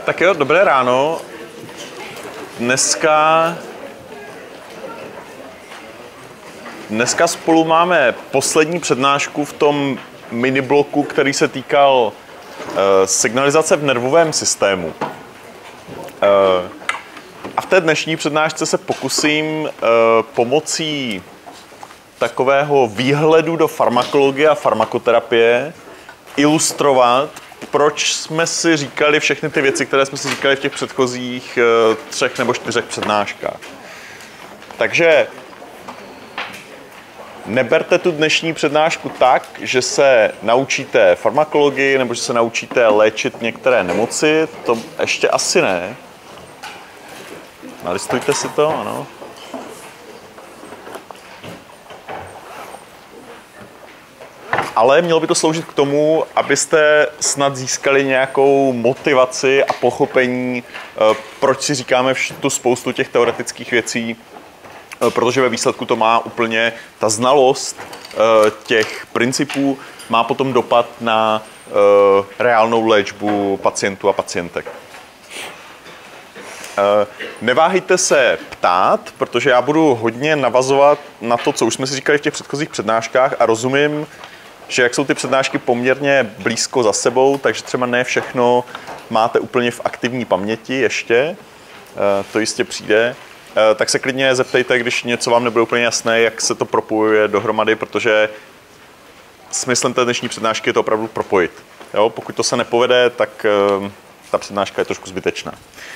Tak jo, dobré ráno. Dneska spolu máme poslední přednášku v tom minibloku, který se týkal signalizace v nervovém systému. A v té dnešní přednášce se pokusím pomocí takového výhledu do farmakologie a farmakoterapie ilustrovat, proč jsme si říkali všechny ty věci, které jsme si říkali v těch předchozích 3 nebo 4 přednáškách. Takže neberte tu dnešní přednášku tak, že se naučíte farmakologii nebo že se naučíte léčit některé nemoci, to ještě asi ne. Nalistujte si to, ano. Ale mělo by to sloužit k tomu, abyste snad získali nějakou motivaci a pochopení, proč si říkáme tu spoustu těch teoretických věcí, protože ve výsledku to má úplně, ta znalost těch principů má potom dopad na reálnou léčbu pacientů a pacientek. Neváhejte se ptát, protože já budu hodně navazovat na to, co už jsme si říkali v těch předchozích přednáškách a rozumím, že jak jsou ty přednášky poměrně blízko za sebou, takže třeba ne všechno máte úplně v aktivní paměti ještě, to jistě přijde, tak se klidně zeptejte, když něco vám nebude úplně jasné, jak se to propojuje dohromady, protože smyslem té dnešní přednášky je to opravdu propojit. Jo? Pokud to se nepovede, tak ta přednáška je trošku zbytečná.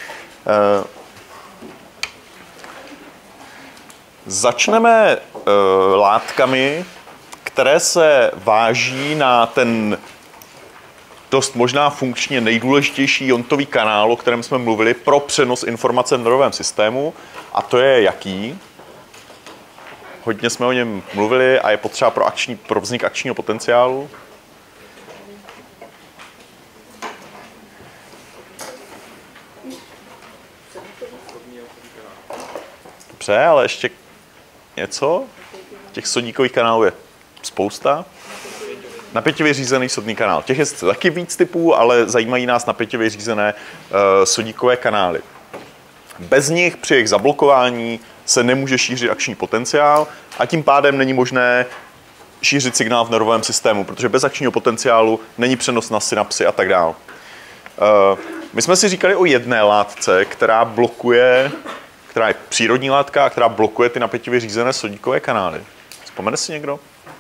Začneme látkami, které se váží na ten dost možná funkčně nejdůležitější iontový kanál, o kterém jsme mluvili pro přenos informace v nervovém systému. A to je jaký? Hodně jsme o něm mluvili a je potřeba pro vznik akčního potenciálu. Dobře, ale ještě něco? Těch sodíkových kanálů je spousta. Napěťově řízený sodný kanál. Těch je taky víc typů, ale zajímají nás napěťově řízené sodíkové kanály. Bez nich při jejich zablokování se nemůže šířit akční potenciál a tím pádem není možné šířit signál v nervovém systému, protože bez akčního potenciálu není přenos na synapsy a tak dále. My jsme si říkali o jedné látce, která je přírodní látka a která blokuje ty napěťově řízené sodíkové kanály. Vzpomene si někdo?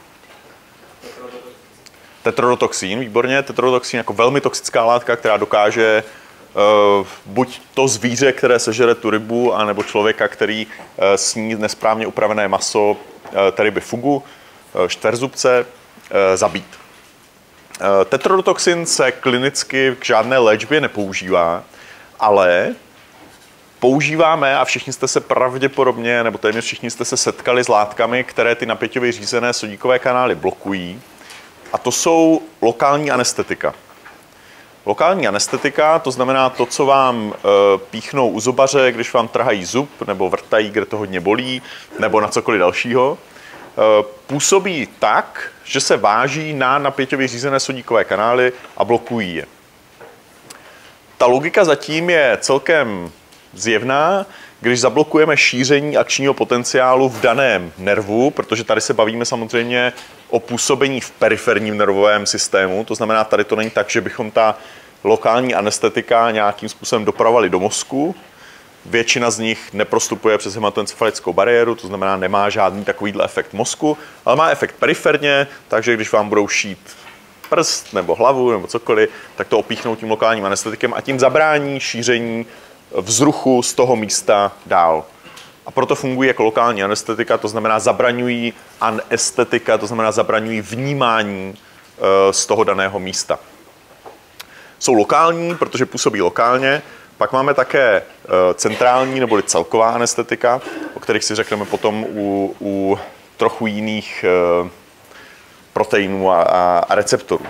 Tetrodotoxín, výborně. Tetrodotoxín jako velmi toxická látka, která dokáže buď to zvíře, které sežere tu rybu, anebo člověka, který sní nesprávně upravené maso té ryby fugu, čtverzubce, zabít. Tetrodotoxin se klinicky k žádné léčbě nepoužívá, ale používáme, a všichni jste se pravděpodobně, nebo téměř všichni jste se setkali s látkami, které ty napěťově řízené sodíkové kanály blokují. A to jsou lokální anestetika. Lokální anestetika, to znamená to, co vám píchnou u zubaře, když vám trhají zub, nebo vrtají, kde to hodně bolí, nebo na cokoliv dalšího, působí tak, že se váží na napěťově řízené sodíkové kanály a blokují je. Ta logika zatím je celkem zjevná, když zablokujeme šíření akčního potenciálu v daném nervu, protože tady se bavíme samozřejmě o působení v periferním nervovém systému, to znamená, tady to není tak, že bychom ta lokální anestetika nějakým způsobem dopravovali do mozku. Většina z nich neprostupuje přes hematoencefalickou bariéru, to znamená, nemá žádný takovýhle efekt mozku, ale má efekt periferně, takže když vám budou šít prst nebo hlavu nebo cokoliv, tak to opíchnou tím lokálním anestetikem a tím zabrání šíření vzruchu z toho místa dál. A proto fungují jako lokální anestetika, to znamená zabraňují anestetika, to znamená zabraňují vnímání z toho daného místa. Jsou lokální, protože působí lokálně, pak máme také centrální neboli celková anestetika, o kterých si řekneme potom u trochu jiných proteinů a receptorů.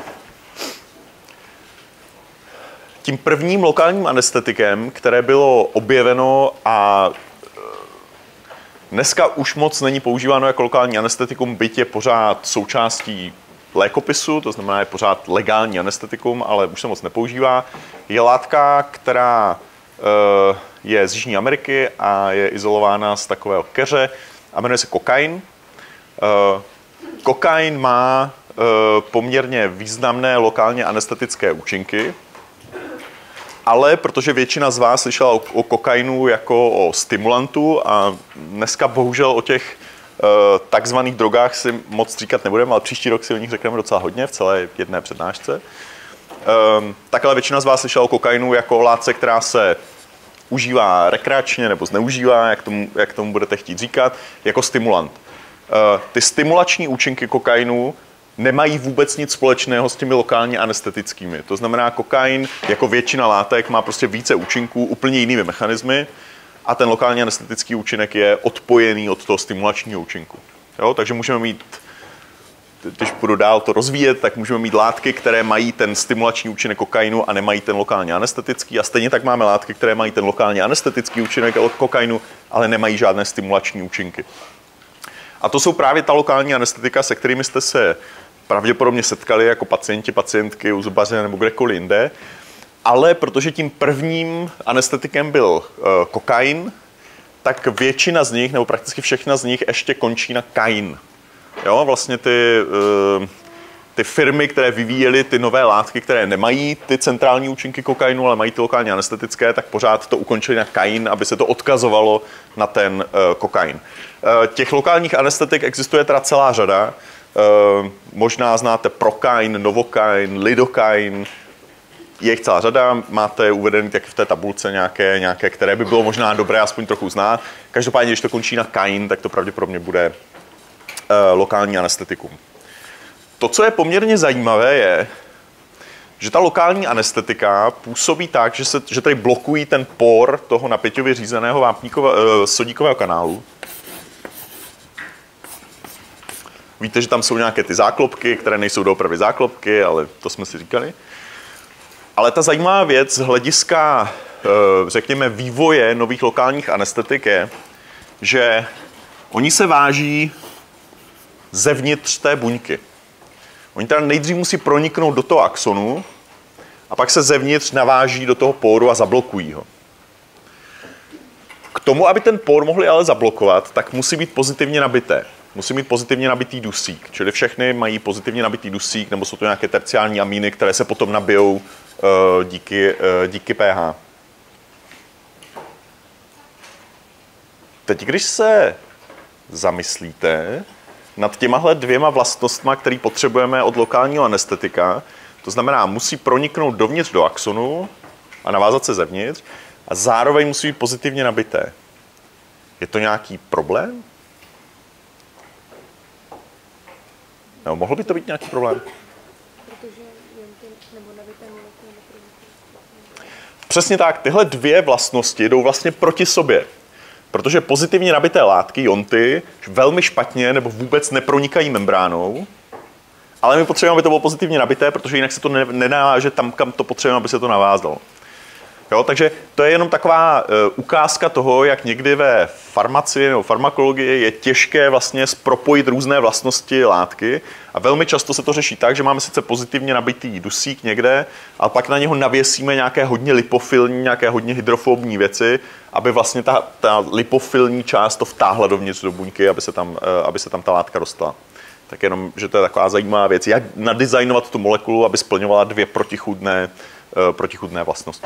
Tím prvním lokálním anestetikem, které bylo objeveno a dneska už moc není používáno jako lokální anestetikum, byť je pořád součástí lékopisu, to znamená, je pořád legální anestetikum, ale už se moc nepoužívá. Je látka, která je z Jižní Ameriky a je izolována z takového keře a jmenuje se kokain. Kokain má poměrně významné lokálně anestetické účinky, ale protože většina z vás slyšela o kokainu jako o stimulantu a dneska bohužel o těch takzvaných drogách si moc říkat nebudeme, ale příští rok si o nich řekneme docela hodně v celé jedné přednášce. Tak ale většina z vás slyšela o kokainu jako o látce, která se užívá rekreačně nebo zneužívá, jak tomu budete chtít říkat, jako stimulant. Ty stimulační účinky kokainu nemají vůbec nic společného s těmi lokálně anestetickými. To znamená, kokain jako většina látek má prostě více účinků úplně jinými mechanismy a ten lokálně anestetický účinek je odpojený od toho stimulačního účinku. Jo? Takže můžeme mít, když budu dál to rozvíjet, tak můžeme mít látky, které mají ten stimulační účinek kokainu a nemají ten lokálně anestetický. A stejně tak máme látky, které mají ten lokálně anestetický účinek kokainu, ale nemají žádné stimulační účinky. A to jsou právě ta lokální anestetika, se kterými jste se pravděpodobně setkali jako pacienti, pacientky u zubaře nebo kdekoliv jinde. Ale protože tím prvním anestetikem byl kokain, tak většina z nich, nebo prakticky všechna z nich ještě končí na kain. Jo, vlastně ty firmy, které vyvíjely ty nové látky, které nemají ty centrální účinky kokainu, ale mají ty lokálně anestetické, tak pořád to ukončili na kain, aby se to odkazovalo na ten kokain. Těch lokálních anestetik existuje teda celá řada. Možná znáte Prokain, Novokain, Lidokain. Je jich celá řada, máte uvedený taky v té tabulce nějaké, které by bylo možná dobré aspoň trochu znát. Každopádně, když to končí na kain, tak to pravděpodobně bude lokální anestetikum. To, co je poměrně zajímavé, je, že ta lokální anestetika působí tak, že tady blokují ten por toho napěťově řízeného sodíkového kanálu. Víte, že tam jsou nějaké ty záklopky, které nejsou doopravdy záklopky, ale to jsme si říkali. Ale ta zajímavá věc z hlediska, řekněme, vývoje nových lokálních anestetik je, že oni se váží zevnitř té buňky. Oni teda nejdřív musí proniknout do toho axonu a pak se zevnitř naváží do toho póru a zablokují ho. K tomu, aby ten pór mohli ale zablokovat, tak musí být pozitivně nabité. Musí mít pozitivně nabitý dusík, čili všechny mají pozitivně nabitý dusík, nebo jsou to nějaké terciální amíny, které se potom nabijou díky pH. Teď, když se zamyslíte nad těmahle dvěma vlastnostma, které potřebujeme od lokálního anestetika, to znamená, musí proniknout dovnitř do axonu a navázat se zevnitř a zároveň musí být pozitivně nabité. Je to nějaký problém? No, mohl by to být nějaký problém? Přesně tak, tyhle dvě vlastnosti jdou vlastně proti sobě. Protože pozitivně nabité látky, jonty, velmi špatně nebo vůbec nepronikají membránou, ale my potřebujeme, aby to bylo pozitivně nabité, protože jinak se to nenaváže tam, kam to potřebujeme, aby se to navázalo. Jo, takže to je jenom taková ukázka toho, jak někdy ve farmacii nebo farmakologii je těžké vlastně propojit různé vlastnosti látky a velmi často se to řeší tak, že máme sice pozitivně nabitý dusík někde, ale pak na něho navěsíme nějaké hodně lipofilní, nějaké hodně hydrofobní věci, aby vlastně ta lipofilní část to vtáhla dovnitř do buňky, aby se tam ta látka dostala. Tak jenom, že to je taková zajímavá věc, jak nadizajnovat tu molekulu, aby splňovala dvě protichůdné vlastnosti.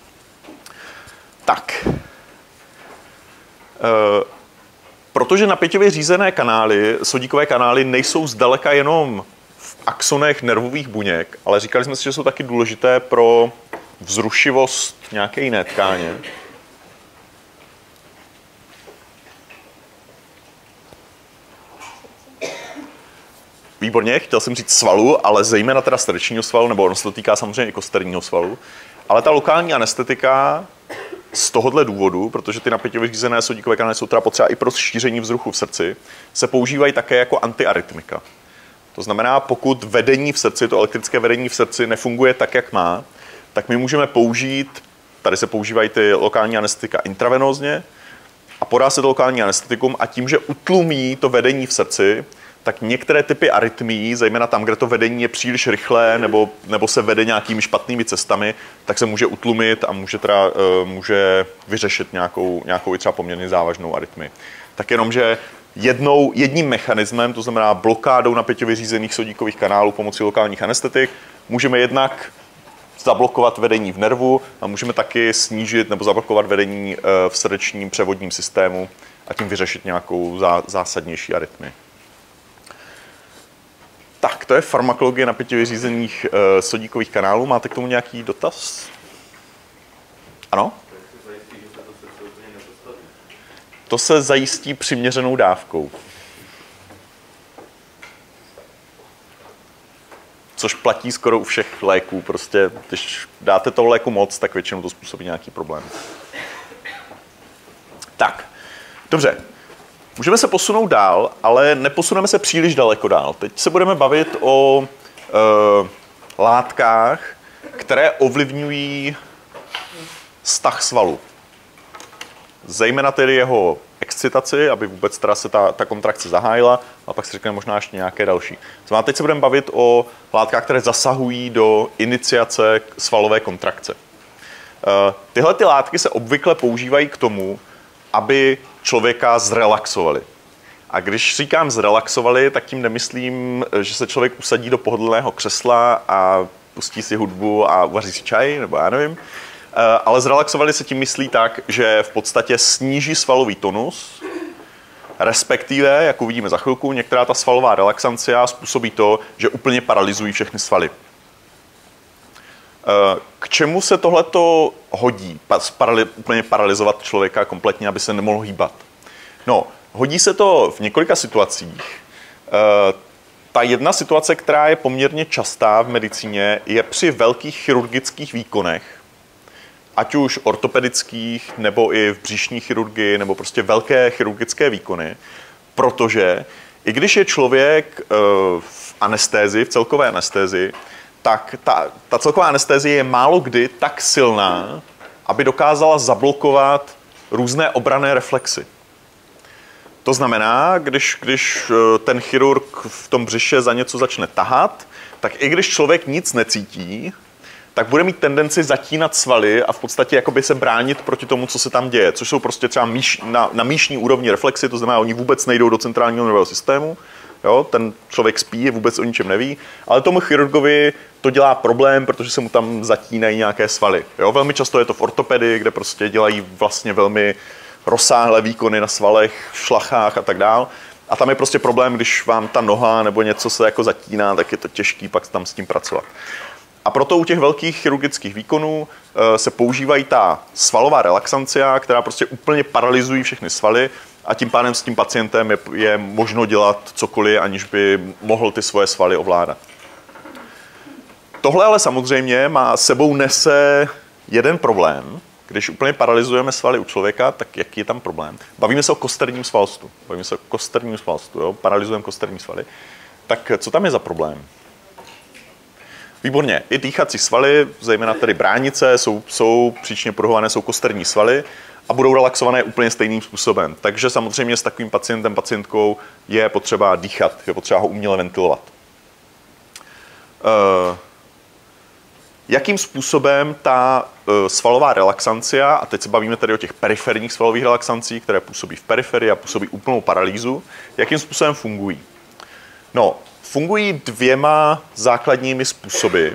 Tak, protože napěťově řízené kanály, sodíkové kanály, nejsou zdaleka jenom v axonech nervových buněk, ale říkali jsme si, že jsou taky důležité pro vzrušivost nějaké jiné tkáně. Výborně, chtěl jsem říct svalu, ale zejména teda srdečního svalu, nebo ono se to týká samozřejmě i kosterního svalu. Ale ta lokální anestetika z tohohle důvodu, protože ty napěťově řízené sodíkové kanály jsou teda potřeba i pro šíření vzruchu v srdci, se používají také jako antiarytmika. To znamená, pokud vedení v srdci, to elektrické vedení v srdci nefunguje tak, jak má, tak my můžeme použít, tady se používají ty lokální anestetika intravenózně a podá se to lokální anestetikum a tím, že utlumí to vedení v srdci, tak některé typy arytmií, zejména tam, kde to vedení je příliš rychlé nebo se vede nějakými špatnými cestami, tak se může utlumit a může vyřešit nějakou i třeba poměrně závažnou arytmii. Tak jenom, že jedním mechanismem, to znamená blokádou napěťově řízených sodíkových kanálů pomocí lokálních anestetik, můžeme jednak zablokovat vedení v nervu a můžeme taky snížit nebo zablokovat vedení v srdečním převodním systému a tím vyřešit nějakou zásadnější arytmii. Tak, to je farmakologie napěťově řízených sodíkových kanálů. Máte k tomu nějaký dotaz? Ano? To se zajistí přiměřenou dávkou. Což platí skoro u všech léků. Prostě, když dáte toho léku moc, tak většinou to způsobí nějaký problém. Tak, dobře. Můžeme se posunout dál, ale neposuneme se příliš daleko dál. Teď se budeme bavit o látkách, které ovlivňují vztah svalu. Zejména tedy jeho excitaci, aby vůbec teda se ta kontrakce zahájila, a pak si řekneme možná ještě nějaké další. Znamená, teď se budeme bavit o látkách, které zasahují do iniciace svalové kontrakce. Tyhle ty látky se obvykle používají k tomu, aby člověka zrelaxovali. A když říkám zrelaxovali, tak tím nemyslím, že se člověk usadí do pohodlného křesla a pustí si hudbu a uvaří si čaj, nebo já nevím. Ale zrelaxovali se tím myslí tak, že v podstatě sníží svalový tonus, respektive, jak uvidíme za chvilku, některá ta svalová relaxancia způsobí to, že úplně paralyzují všechny svaly. K čemu se tohleto hodí? Úplně paralyzovat člověka kompletně, aby se nemohl hýbat? No, hodí se to v několika situacích. Ta jedna situace, která je poměrně častá v medicíně, je při velkých chirurgických výkonech, ať už ortopedických, nebo i v břišní chirurgii, nebo prostě velké chirurgické výkony, protože i když je člověk v anestézi, v celkové anestézi, tak ta celková anestézie je málo kdy tak silná, aby dokázala zablokovat různé obranné reflexy. To znamená, když ten chirurg v tom břiše za něco začne tahat, tak i když člověk nic necítí, tak bude mít tendenci zatínat svaly a v podstatě jakoby se bránit proti tomu, co se tam děje, což jsou prostě třeba na míšní úrovni reflexy, to znamená, oni vůbec nejdou do centrálního nervového systému, jo, ten člověk spí, vůbec o ničem neví, ale tomu chirurgovi to dělá problém, protože se mu tam zatínají nějaké svaly. Jo. Velmi často je to v ortopedii, kde prostě dělají vlastně velmi rozsáhlé výkony na svalech, šlachách a tak dál. A tam je prostě problém, když vám ta noha nebo něco se jako zatíná, tak je to těžký pak tam s tím pracovat. A proto u těch velkých chirurgických výkonů se používají ta svalová relaxancia, která prostě úplně paralyzují všechny svaly a tím pádem s tím pacientem je možno dělat cokoliv, aniž by mohl ty svoje svaly ovládat. Tohle ale samozřejmě sebou nese jeden problém. Když úplně paralyzujeme svaly u člověka, tak jaký je tam problém? Bavíme se o kosterním svalstvu. Jo? Paralyzujeme kosterní svaly. Tak co tam je za problém? Výborně. I dýchací svaly, zejména tedy bránice, jsou příčně pruhované, jsou kosterní svaly a budou relaxované úplně stejným způsobem. Takže samozřejmě s takovým pacientkou je potřeba dýchat, je potřeba ho uměle ventilovat. Jakým způsobem ta svalová relaxancia, a teď se bavíme tedy o těch periferních svalových relaxancích, které působí v periferii a působí úplnou paralýzu, jakým způsobem fungují? No, fungují dvěma základními způsoby.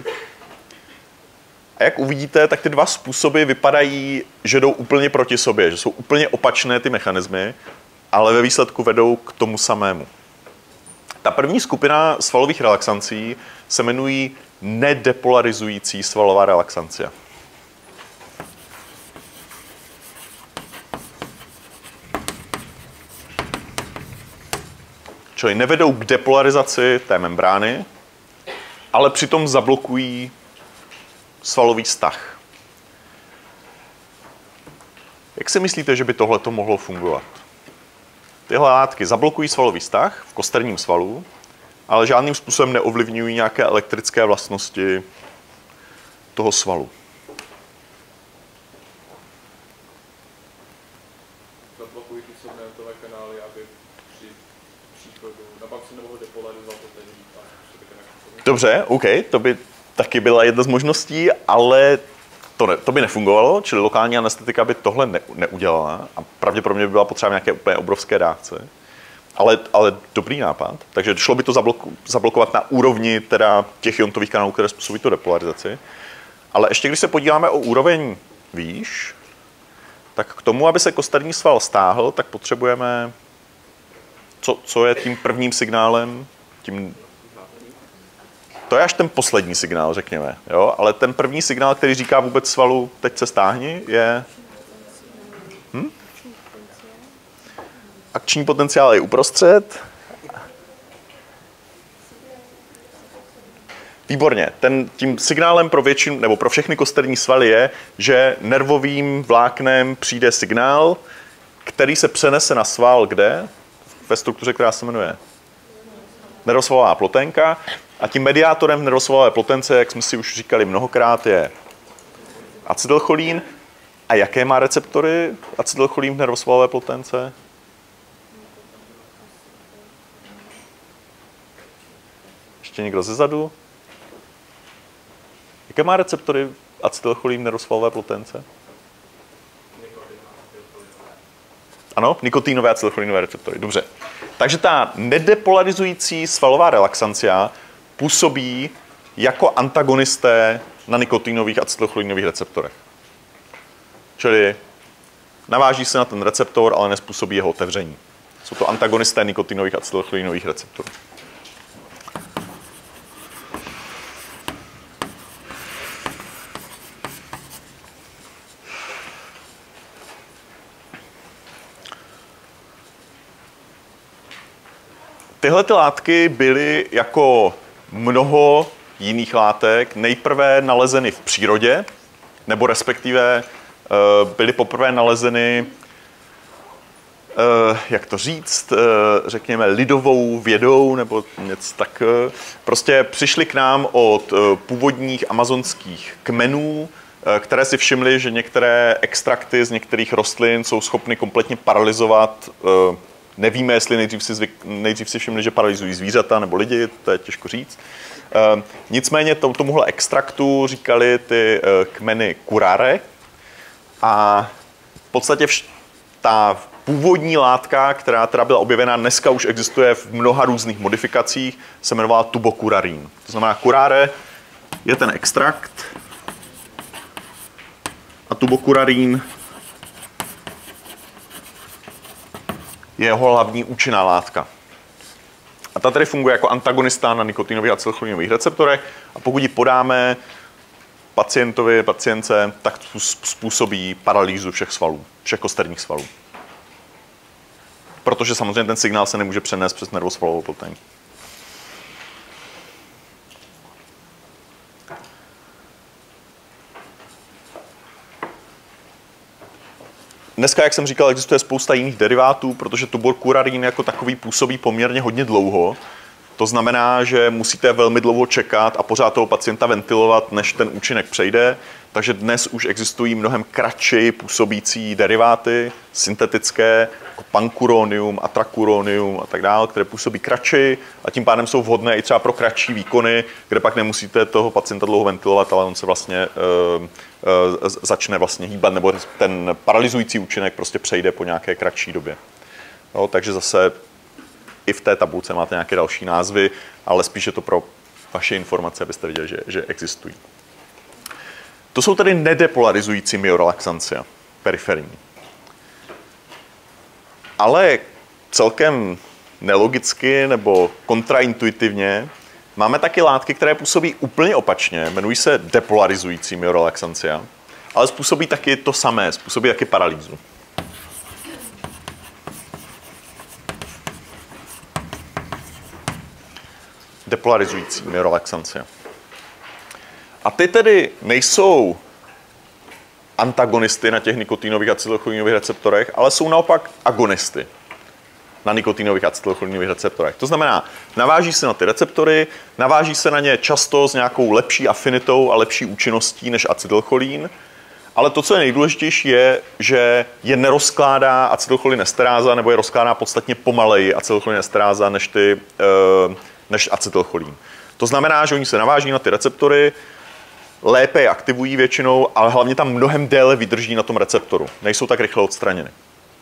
A jak uvidíte, tak ty dva způsoby vypadají, že jdou úplně proti sobě, že jsou úplně opačné ty mechanismy, ale ve výsledku vedou k tomu samému. Ta první skupina svalových relaxancí se jmenují nedepolarizující svalová relaxancia. Čili nevedou k depolarizaci té membrány, ale přitom zablokují svalový vztah. Jak si myslíte, že by tohleto mohlo fungovat? Tyhle látky zablokují svalový vztah v kosterním svalu, ale žádným způsobem neovlivňují nějaké elektrické vlastnosti toho svalu. Zablokují ty subneutové kanály, aby při příchodu na bank asi nemohl depolarizovat to ten. Dobře, OK, to by taky byla jedna z možností, ale to by nefungovalo, čili lokální anestetika by tohle neudělala a pravděpodobně by byla potřeba nějaké úplně obrovské dávce. Ale dobrý nápad. Takže šlo by to zablokovat na úrovni teda těch iontových kanálů, které způsobí tu depolarizaci. Ale ještě když se podíváme o úroveň výš, tak k tomu, aby se kosterní sval stáhl, tak potřebujeme, co je tím prvním signálem, to je až ten poslední signál, řekněme. Jo? Ale ten první signál, který říká vůbec svalu, teď se stáhni, je... Akční potenciál je uprostřed. Výborně. Tím signálem pro většinu, nebo pro všechny kosterní svaly je, že nervovým vláknem přijde signál, který se přenese na sval kde? Ve struktuře, která se jmenuje nervosvalová ploténka. A tím mediátorem v nervosvalové plotence, jak jsme si už říkali mnohokrát, je acetylcholín. A jaké má receptory acetylcholín v nervosvalové plotence? Ještě někdo zezadu? Jaké má receptory acetylcholín v nervosvalové plotence? Ano, nikotínové acetylcholinové receptory. Dobře. Takže ta nedepolarizující svalová relaxancia působí jako antagonisté na nikotínových acetylcholinových receptorech. Čili naváží se na ten receptor, ale nezpůsobí jeho otevření. Jsou to antagonisté nikotínových acetylcholinových receptorů. Tyhle ty látky byly jako mnoho jiných látek nejprve nalezeny v přírodě, nebo respektive byly poprvé nalezeny, jak to říct, řekněme lidovou vědou, nebo něco tak. Prostě přišli k nám od původních amazonských kmenů, které si všimly, že některé extrakty z některých rostlin jsou schopny kompletně paralyzovat. Nevíme, jestli nejdřív si všimli, že paralyzují zvířata nebo lidi, to je těžko říct. Nicméně tomuhle extraktu říkali ty kmeny curare a v podstatě ta původní látka, která teda byla objevena, dneska už existuje v mnoha různých modifikacích, se jmenovala tubocurarin. To znamená, curare je ten extrakt a tubocurarin je jeho hlavní účinná látka. A ta tedy funguje jako antagonista na nikotínových acetylcholinových receptorech a pokud ji podáme pacientce, tak způsobí paralýzu všech svalů, všech kosterních svalů. Protože samozřejmě ten signál se nemůže přenést přes nervosvalovou ploténku. Dneska, jak jsem říkal, existuje spousta jiných derivátů, protože tubocurarin jako takový působí poměrně hodně dlouho. To znamená, že musíte velmi dlouho čekat a pořád toho pacienta ventilovat, než ten účinek přejde. Takže dnes už existují mnohem kratší působící deriváty, syntetické, jako pancuronium, atracuronium a tak dále, které působí kratší a tím pádem jsou vhodné i třeba pro kratší výkony, kde pak nemusíte toho pacienta dlouho ventilovat, ale on se vlastně začne vlastně hýbat, nebo ten paralyzující účinek prostě přejde po nějaké kratší době. Jo, takže zase i v té tabulce máte nějaké další názvy, ale spíše to pro vaše informace, abyste viděli, že existují. To jsou tedy nedepolarizující myorelaxancia, periferní. Ale celkem nelogicky nebo kontraintuitivně máme taky látky, které působí úplně opačně, jmenují se depolarizující myorelaxancia, ale způsobí taky to samé, způsobí taky paralýzu. Depolarizující myorelaxancia. A ty tedy nejsou antagonisty na těch nikotínových acetylcholinových receptorech, ale jsou naopak agonisty na nikotínových acetylcholinových receptorech. To znamená, naváží se na ty receptory, naváží se na ně často s nějakou lepší afinitou a lepší účinností než acetylcholín, Ale to, co je nejdůležitější, je, že je nerozkládá acetylcholinesteráza, nebo je rozkládá podstatně pomaleji acetylcholinesteráza než acetylcholín. To znamená, že oni se naváží na ty receptory, lépe je aktivují většinou, ale hlavně tam mnohem déle vydrží na tom receptoru. Nejsou tak rychle odstraněny.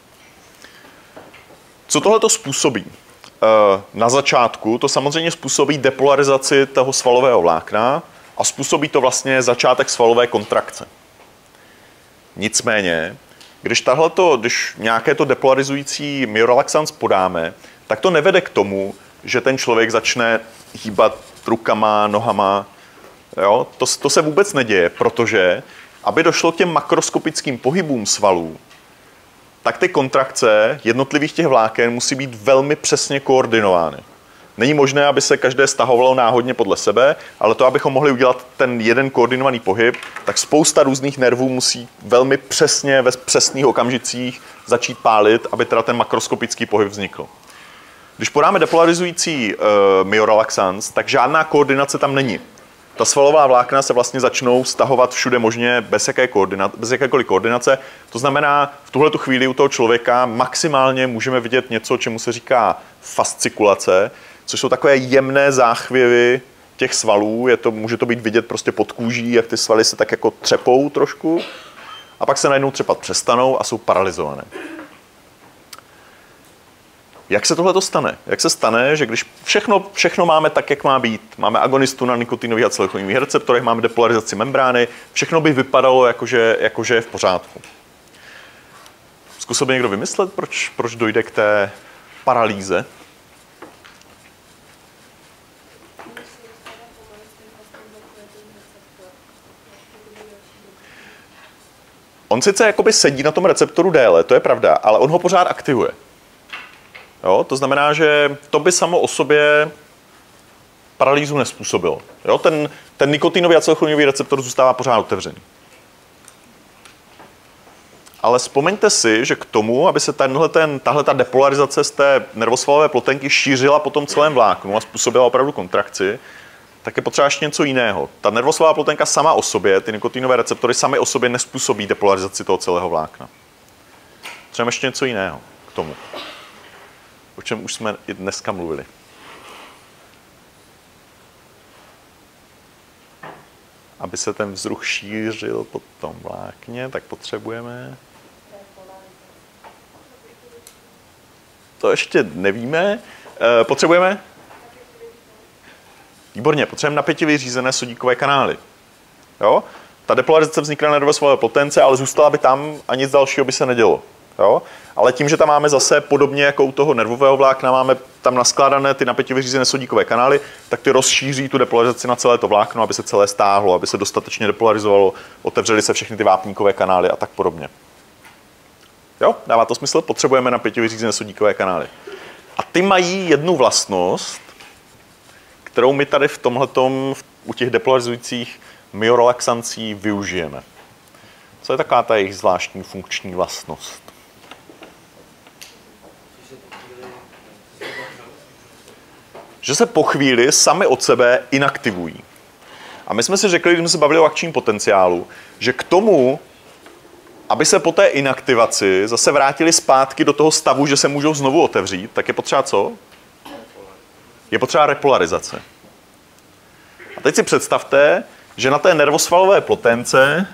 Co tohle to způsobí? Na začátku to samozřejmě způsobí depolarizaci toho svalového vlákna a způsobí to vlastně začátek svalové kontrakce. Nicméně, když nějaké to depolarizující myorelaxans podáme, tak to nevede k tomu, že ten člověk začne hýbat rukama, nohama. Jo? To se vůbec neděje, protože aby došlo k těm makroskopickým pohybům svalů, tak ty kontrakce jednotlivých těch vláken musí být velmi přesně koordinovány. Není možné, aby se každé stahovalo náhodně podle sebe, ale to, abychom mohli udělat ten jeden koordinovaný pohyb, tak spousta různých nervů musí velmi přesně ve přesných okamžicích začít pálit, aby teda ten makroskopický pohyb vznikl. Když podáme depolarizující myorelaxans, tak žádná koordinace tam není. Ta svalová vlákna se vlastně začnou stahovat všude možně bez jakékoliv koordinace. To znamená, v tuhletu chvíli u toho člověka maximálně můžeme vidět něco, čemu se říká fascikulace, což jsou takové jemné záchvěvy těch svalů. Může to být vidět prostě pod kůží, jak ty svaly se tak jako třepou trošku a pak se najednou třepat přestanou a jsou paralyzované. Jak se tohle stane? Jak se stane, že když všechno máme tak, jak má být, máme agonistu na nikotinových a acetylcholinových receptorech, máme depolarizaci membrány, všechno by vypadalo, jakože je v pořádku. Zkusil by někdo vymyslet, proč dojde k té paralýze? On sice jakoby sedí na tom receptoru déle, to je pravda, ale on ho pořád aktivuje. Jo, to znamená, že to by samo o sobě paralýzu nezpůsobilo. Jo, ten nikotinový acetylcholinový receptor zůstává pořád otevřený. Ale vzpomeňte si, že k tomu, aby se tahle depolarizace z té nervosvalové plotenky šířila po tom celém vláknu a způsobila opravdu kontrakci, tak je potřeba ještě něco jiného. Ta nervosvalová plotenka sama o sobě, ty nikotinové receptory samy o sobě nespůsobí depolarizaci toho celého vlákna. Třeba ještě něco jiného k tomu, o čem už jsme i dneska mluvili. Aby se ten vzruch šířil po tom vlákně, tak potřebujeme... To ještě nevíme. Potřebujeme? Výborně, potřebujeme napětivě řízené sodíkové kanály. Jo? Ta depolarizace vznikla na nervosvalové plotence, ale zůstala by tam a nic dalšího by se nedělo. Jo? Ale tím, že tam máme zase podobně jako u toho nervového vlákna, máme tam naskládané ty napětě vyřízené sodíkové kanály, tak ty rozšíří tu depolarizaci na celé to vlákno, aby se celé stáhlo, aby se dostatečně depolarizovalo, otevřely se všechny ty vápníkové kanály a tak podobně. Jo, dává to smysl? Potřebujeme napětě vyřízené sodíkové kanály. A ty mají jednu vlastnost, kterou my tady v tomhletom, u těch depolarizujících myorelaxancí využijeme. Co je taková ta jejich zvláštní funkční vlastnost? Že se po chvíli sami od sebe inaktivují. A my jsme si řekli, když jsme se bavili o akčním potenciálu, že k tomu, aby se po té inaktivaci zase vrátili zpátky do toho stavu, že se můžou znovu otevřít, tak je potřeba co? Je potřeba repolarizace. A teď si představte, že na té nervosvalové plotence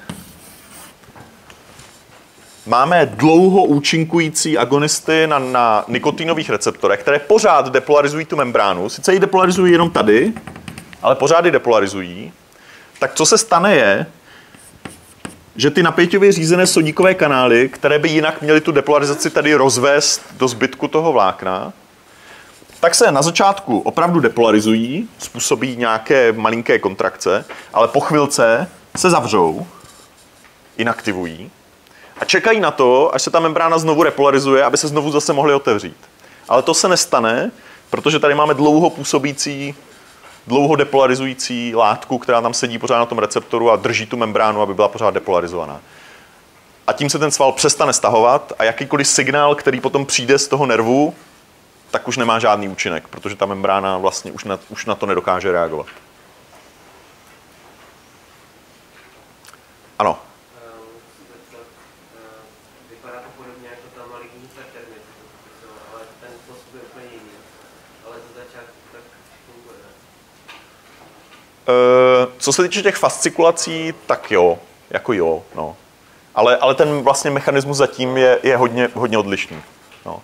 máme dlouho účinkující agonisty na nikotinových receptorech, které pořád depolarizují tu membránu. Sice ji depolarizují jenom tady, ale pořád ji depolarizují. Tak co se stane je, že ty napěťově řízené sodíkové kanály, které by jinak měly tu depolarizaci tady rozvést do zbytku toho vlákna, tak se na začátku opravdu depolarizují, způsobí nějaké malinké kontrakce, ale po chvilce se zavřou, inaktivují a čekají na to, až se ta membrána znovu repolarizuje, aby se znovu zase mohly otevřít. Ale to se nestane, protože tady máme dlouho depolarizující látku, která tam sedí pořád na tom receptoru a drží tu membránu, aby byla pořád depolarizovaná. A tím se ten sval přestane stahovat a jakýkoliv signál, který potom přijde z toho nervu, tak už nemá žádný účinek, protože ta membrána vlastně už na to nedokáže reagovat. V Co se týče těch fascikulací, tak jo, jako jo, no. Ale ten vlastně mechanismus zatím je hodně odlišný. No.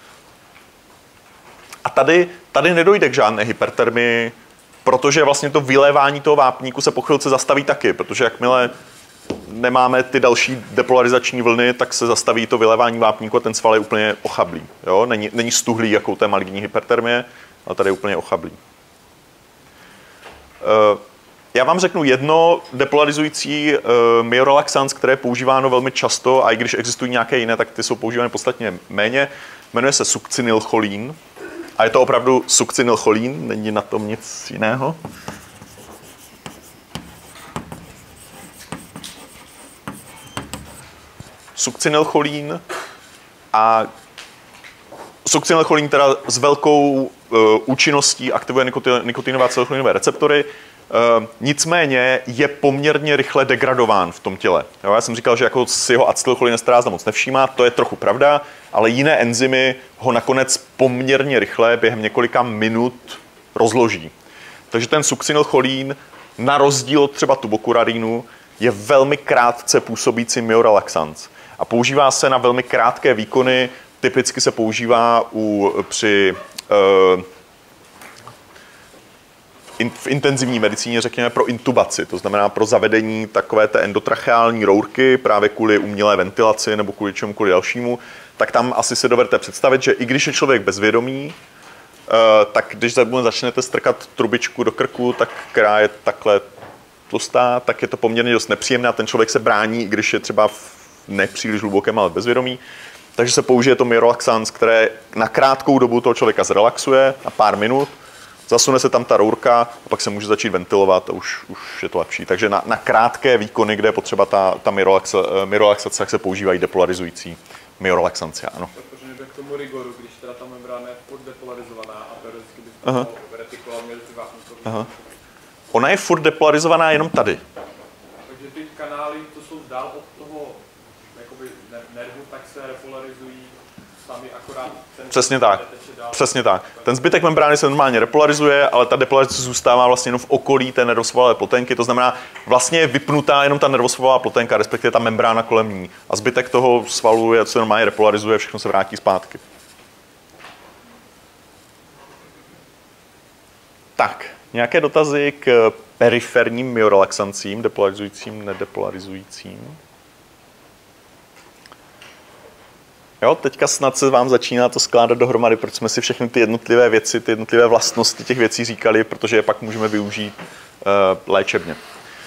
A tady nedojde k žádné hypertermii, protože vlastně to vylévání toho vápníku se po chvilce zastaví taky, protože jakmile nemáme ty další depolarizační vlny, tak se zastaví to vylévání vápníku a ten sval je úplně ochablý. Jo? Není stuhlý jako u té maligní hypertermie, ale tady je úplně ochablý. Já vám řeknu jedno depolarizující myorelaxans, které je používáno velmi často, a i když existují nějaké jiné, tak ty jsou používány podstatně méně. Jmenuje se succinylcholín. A je to opravdu succinylcholín, není na tom nic jiného. Succinylcholín a succinylcholín teda s velkou účinností aktivuje nikotinové acetylocholinové receptory, nicméně je poměrně rychle degradován v tom těle. Jo, já jsem říkal, že jako si jeho acetylcholin stráza moc nevšímá, to je trochu pravda, ale jiné enzymy ho nakonec poměrně rychle během několika minut rozloží. Takže ten succinylcholín, na rozdíl od třeba tubokularinu, je velmi krátce působící myorelaxans. A používá se na velmi krátké výkony, typicky se používá při v intenzivní medicíně, řekněme, pro intubaci, to znamená pro zavedení takové té endotracheální rourky právě kvůli umělé ventilaci nebo kvůli čemukoliv dalšímu, tak tam asi si dovedete představit, že i když je člověk bezvědomý, tak když začnete strkat trubičku do krku, tak která je takhle tlustá, tak je to poměrně dost nepříjemné a ten člověk se brání, i když je třeba v nepříliš hlubokém, ale bezvědomí. Takže se použije to myorelaxans, které na krátkou dobu toho člověka zrelaxuje, na pár minut, zasune se tam ta rourka a pak se může začít ventilovat a už je to lepší. Takže na krátké výkony, kde je potřeba ta myorelaxace, tak se používají depolarizující myorelaxanci, ano. Protože nejde k tomu rigoru, když teda ta membrána je furt depolarizovaná a teoreticky by to retikula měl ty vápníkové. Ona je furt depolarizovaná jenom tady. Takže ty kanály, co jsou dál od toho jakoby nervu, tak se repolarizují sami akorát. Přesně tak. Přesně tak. Ten zbytek membrány se normálně repolarizuje, ale ta depolarizace zůstává vlastně jenom v okolí té nervosvalové ploténky, to znamená, vlastně je vypnutá jenom ta nervosvalová ploténka, respektive ta membrána kolem ní. A zbytek toho svalu se normálně repolarizuje, všechno se vrátí zpátky. Tak, nějaké dotazy k periferním myorelaxancím, depolarizujícím, nedepolarizujícím? Jo, teďka snad se vám začíná to skládat dohromady, proč jsme si všechny ty jednotlivé věci, ty jednotlivé vlastnosti těch věcí říkali, protože je pak můžeme využít léčebně.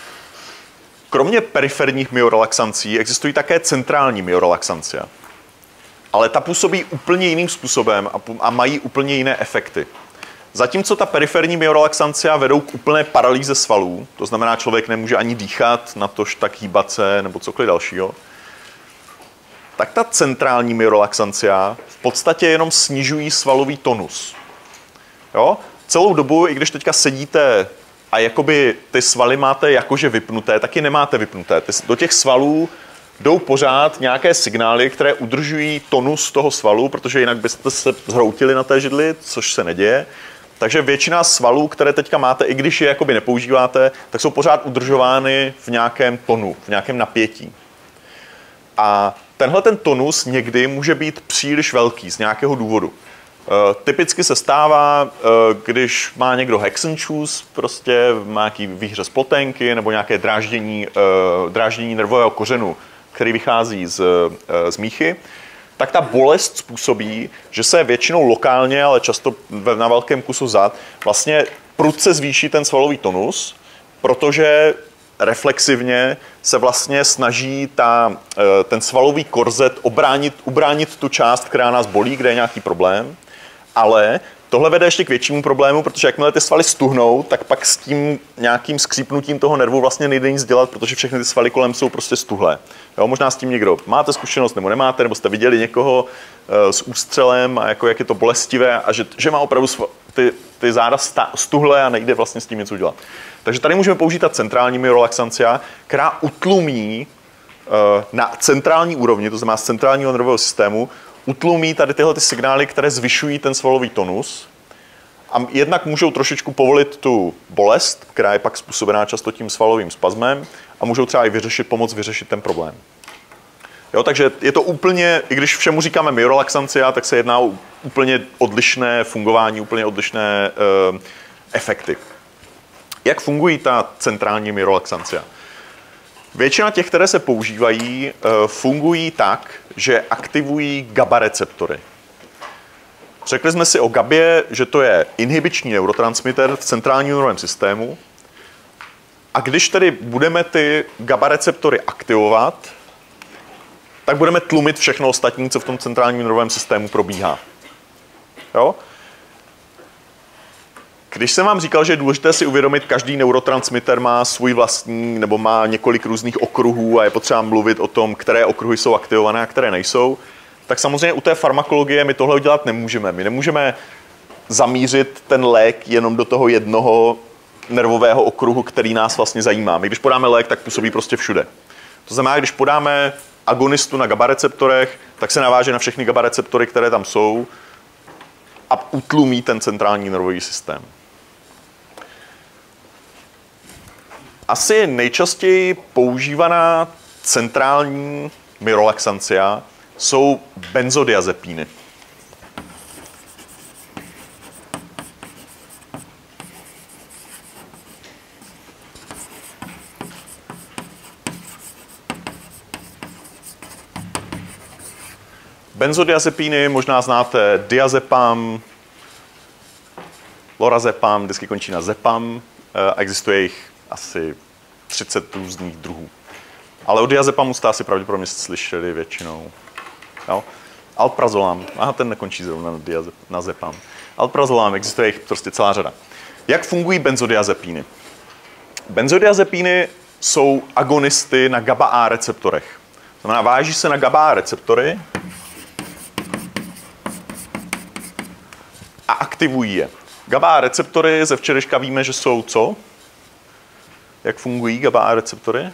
Kromě periferních myorelaxancí existují také centrální myorelaxancia. Ale ta působí úplně jiným způsobem a mají úplně jiné efekty. Zatímco ta periferní myorelaxancia vedou k úplné paralýze svalů, to znamená, člověk nemůže ani dýchat, natož tak hýbat se nebo cokoliv dalšího, tak ta centrální myorelaxancia v podstatě jenom snižují svalový tonus. Jo? Celou dobu, i když teďka sedíte a jakoby ty svaly máte jakože vypnuté, tak je nemáte vypnuté. Do těch svalů jdou pořád nějaké signály, které udržují tonus toho svalu, protože jinak byste se zhroutili na té židli, což se neděje. Takže většina svalů, které teďka máte, i když je jakoby nepoužíváte, tak jsou pořád udržovány v nějakém tonu, v nějakém napětí. A tenhle ten tonus někdy může být příliš velký z nějakého důvodu. Typicky se stává, když má někdo Hexenschuss, prostě má nějaký výhřez ploténky nebo nějaké dráždění nervového kořenu, který vychází z míchy, tak ta bolest způsobí, že se většinou lokálně, ale často na velkém kusu zad, vlastně prudce zvýší ten svalový tonus, protože reflexivně se vlastně snaží ten svalový korzet ubránit tu část, která nás bolí, kde je nějaký problém, ale tohle vede ještě k většímu problému, protože jakmile ty svaly stuhnou, tak pak s tím nějakým skřípnutím toho nervu vlastně nejde nic dělat, protože všechny ty svaly kolem jsou prostě stuhlé. Jo, možná s tím někdo máte zkušenost nebo nemáte, nebo jste viděli někoho s ústřelem a jako jak je to bolestivé a že má opravdu ty záda stuhlé a nejde vlastně s tím něco dělat. Takže tady můžeme použít ta centrální myorelaxancia, která utlumí na centrální úrovni, to znamená z centrálního nervového systému, utlumí tady tyhle ty signály, které zvyšují ten svalový tonus A jednak můžou trošičku povolit tu bolest, která je pak způsobená často tím svalovým spazmem, a můžou třeba i pomoct vyřešit ten problém. Jo, takže je to úplně, i když všemu říkáme myorelaxancia, tak se jedná o úplně odlišné fungování, úplně odlišné efekty. Jak fungují ta centrální myorelaxancia? Většina těch, které se používají, fungují tak, že aktivují GABA receptory. Řekli jsme si o GABě, že to je inhibiční neurotransmitter v centrálním nervovém systému. A když tedy budeme ty GABA receptory aktivovat, tak budeme tlumit všechno ostatní, co v tom centrálním nervovém systému probíhá. Jo? Když jsem vám říkal, že je důležité si uvědomit, každý neurotransmitter má svůj vlastní, nebo má několik různých okruhů a je potřeba mluvit o tom, které okruhy jsou aktivované a které nejsou, tak samozřejmě u té farmakologie my tohle udělat nemůžeme. My nemůžeme zamířit ten lék jenom do toho jednoho nervového okruhu, který nás vlastně zajímá. My když podáme lék, tak působí prostě všude. To znamená, když podáme agonistu na GABA receptorech, tak se naváže na všechny GABA receptory, které tam jsou, a utlumí ten centrální nervový systém. Asi nejčastěji používaná centrální myorelaxancia jsou benzodiazepíny. Benzodiazepíny možná znáte diazepam, lorazepam, vždycky končí na zepam, a existuje jich asi 30 různých druhů. Ale o diazepamu jste asi pravděpodobně slyšeli většinou. Jo? Alprazolam, ten nekončí zrovna na zepam. Alprazolam, existuje jich prostě celá řada. Jak fungují benzodiazepíny? Benzodiazepíny jsou agonisty na GABA-A receptorech. To znamená, váží se na GABA-A receptory a aktivují je. GABA-A receptory ze včerejška víme, že jsou co? Jak fungují GABA-A receptory?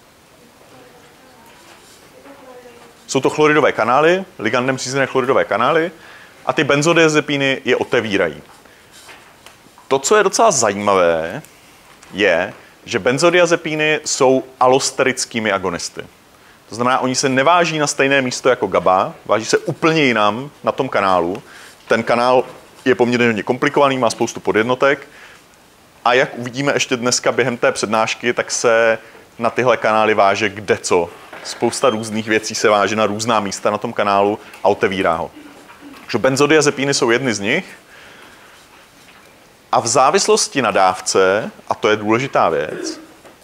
Jsou to chloridové kanály, ligandem řízené chloridové kanály, a ty benzodiazepíny je otevírají. To, co je docela zajímavé, je, že benzodiazepíny jsou alosterickými agonisty. To znamená, oni se neváží na stejné místo jako GABA, váží se úplně jinam na tom kanálu. Ten kanál je poměrně komplikovaný, má spoustu podjednotek, a jak uvidíme ještě dneska během té přednášky, tak se na tyhle kanály váže kdeco. Spousta různých věcí se váže na různá místa na tom kanálu a otevírá ho. Takže benzodiazepíny jsou jedny z nich. A v závislosti na dávce, a to je důležitá věc,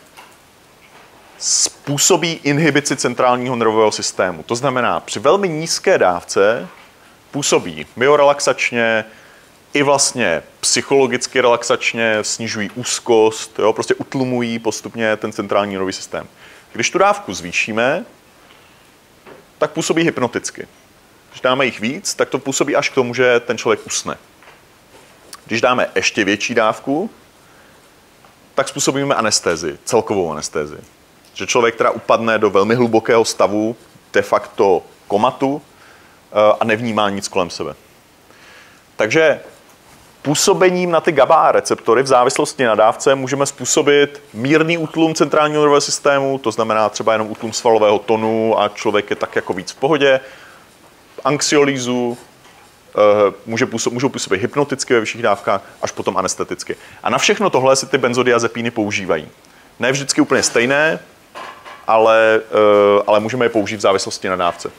způsobí inhibici centrálního nervového systému. To znamená, při velmi nízké dávce působí myorelaxačně, i vlastně psychologicky relaxačně, snižují úzkost, jo, prostě utlumují postupně ten centrální nervový systém. Když tu dávku zvýšíme, tak působí hypnoticky. Když dáme jich víc, tak to působí až k tomu, že ten člověk usne. Když dáme ještě větší dávku, tak způsobíme anestézi, celkovou anestézi. Že člověk teda upadne do velmi hlubokého stavu, de facto komatu, a nevnímá nic kolem sebe. Takže působením na ty GABA receptory v závislosti na dávce můžeme způsobit mírný útlum centrálního nervového systému, to znamená třeba jenom útlum svalového tonu a člověk je tak jako víc v pohodě. Anxiolízu můžou působit hypnoticky ve vyšších dávkách, až potom anesteticky. A na všechno tohle si ty benzodiazepíny používají. Ne vždycky úplně stejné, ale můžeme je použít v závislosti na dávce.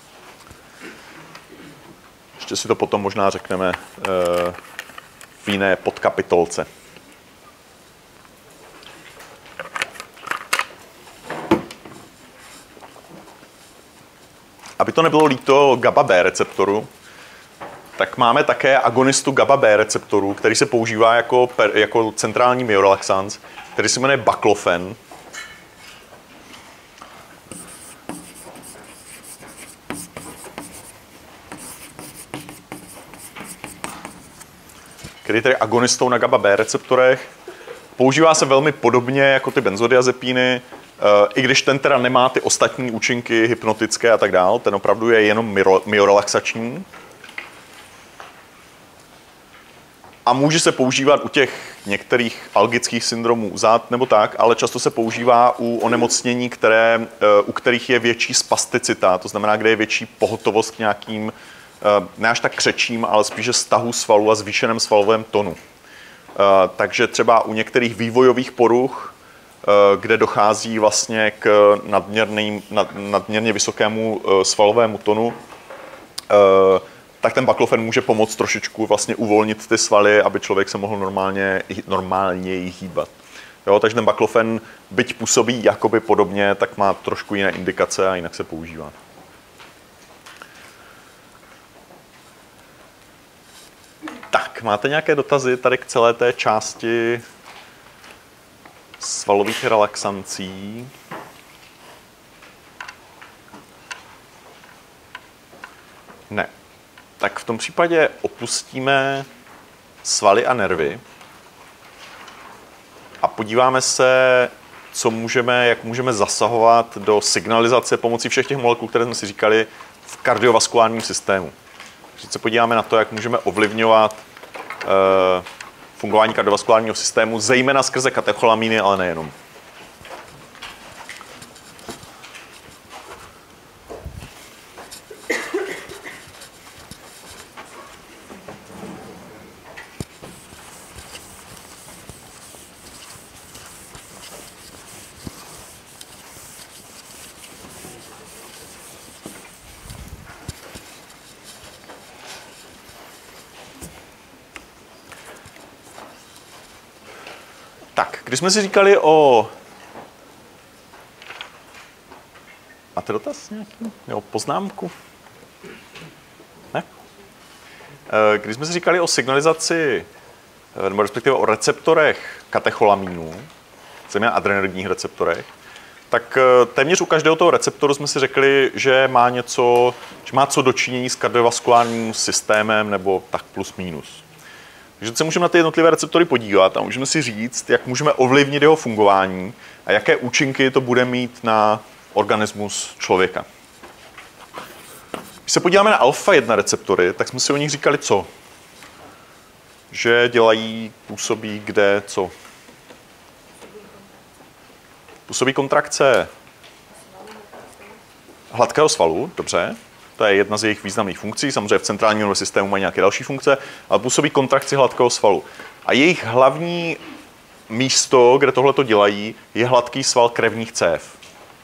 Ještě si to potom možná řekneme v jiné podkapitolce. Aby to nebylo líto GABA-B receptoru, tak máme také agonistu GABA-B receptoru, který se používá jako centrální myorelaxans, který se jmenuje baclofen. Který je tedy agonistou na GABA-B receptorech. Používá se velmi podobně jako ty benzodiazepíny, i když ten teda nemá ty ostatní účinky hypnotické a tak dál, ten opravdu je jenom myorelaxační. A může se používat u těch některých algických syndromů zad nebo tak, ale často se používá u onemocnění, u kterých je větší spasticita, to znamená, kde je větší pohotovost k nějakým, ne až tak křečím, ale spíše stahu svalu a zvýšeném svalovém tonu. Takže třeba u některých vývojových poruch, kde dochází vlastně k nadměrně vysokému svalovému tonu, tak ten baklofen může pomoct trošičku vlastně uvolnit ty svaly, aby člověk se mohl normálně hýbat. Jo, takže ten baklofen, byť působí jakoby podobně, tak má trošku jiné indikace a jinak se používá. Tak, máte nějaké dotazy tady k celé té části svalových relaxancí? Ne. Tak v tom případě opustíme svaly a nervy a podíváme se, jak můžeme zasahovat do signalizace pomocí všech těch molekul, které jsme si říkali, v kardiovaskulárním systému. Když se podíváme na to, jak můžeme ovlivňovat fungování kardiovaskulárního systému, zejména skrze katecholamíny, ale nejenom. Tak, když jsme si říkali o... Máte dotaz nějaký? Jo, poznámku? Ne? Když jsme si říkali o signalizaci, nebo respektive o receptorech katecholamínů, zejména adrenergních receptorech, tak téměř u každého toho receptoru jsme si řekli, že má co dočinění s kardiovaskulárním systémem, nebo tak plus minus. Takže se můžeme na ty jednotlivé receptory podívat a můžeme si říct, jak můžeme ovlivnit jeho fungování a jaké účinky to bude mít na organismus člověka. Když se podíváme na alfa-1 receptory, tak jsme si o nich říkali co? Že dělají, působí kde, co? Působí kontrakce hladkého svalu, dobře. To je jedna z jejich významných funkcí. Samozřejmě v centrálním nervovém systému mají nějaké další funkce, ale působí kontrakci hladkého svalu. A jejich hlavní místo, kde tohle to dělají, je hladký sval krevních cév.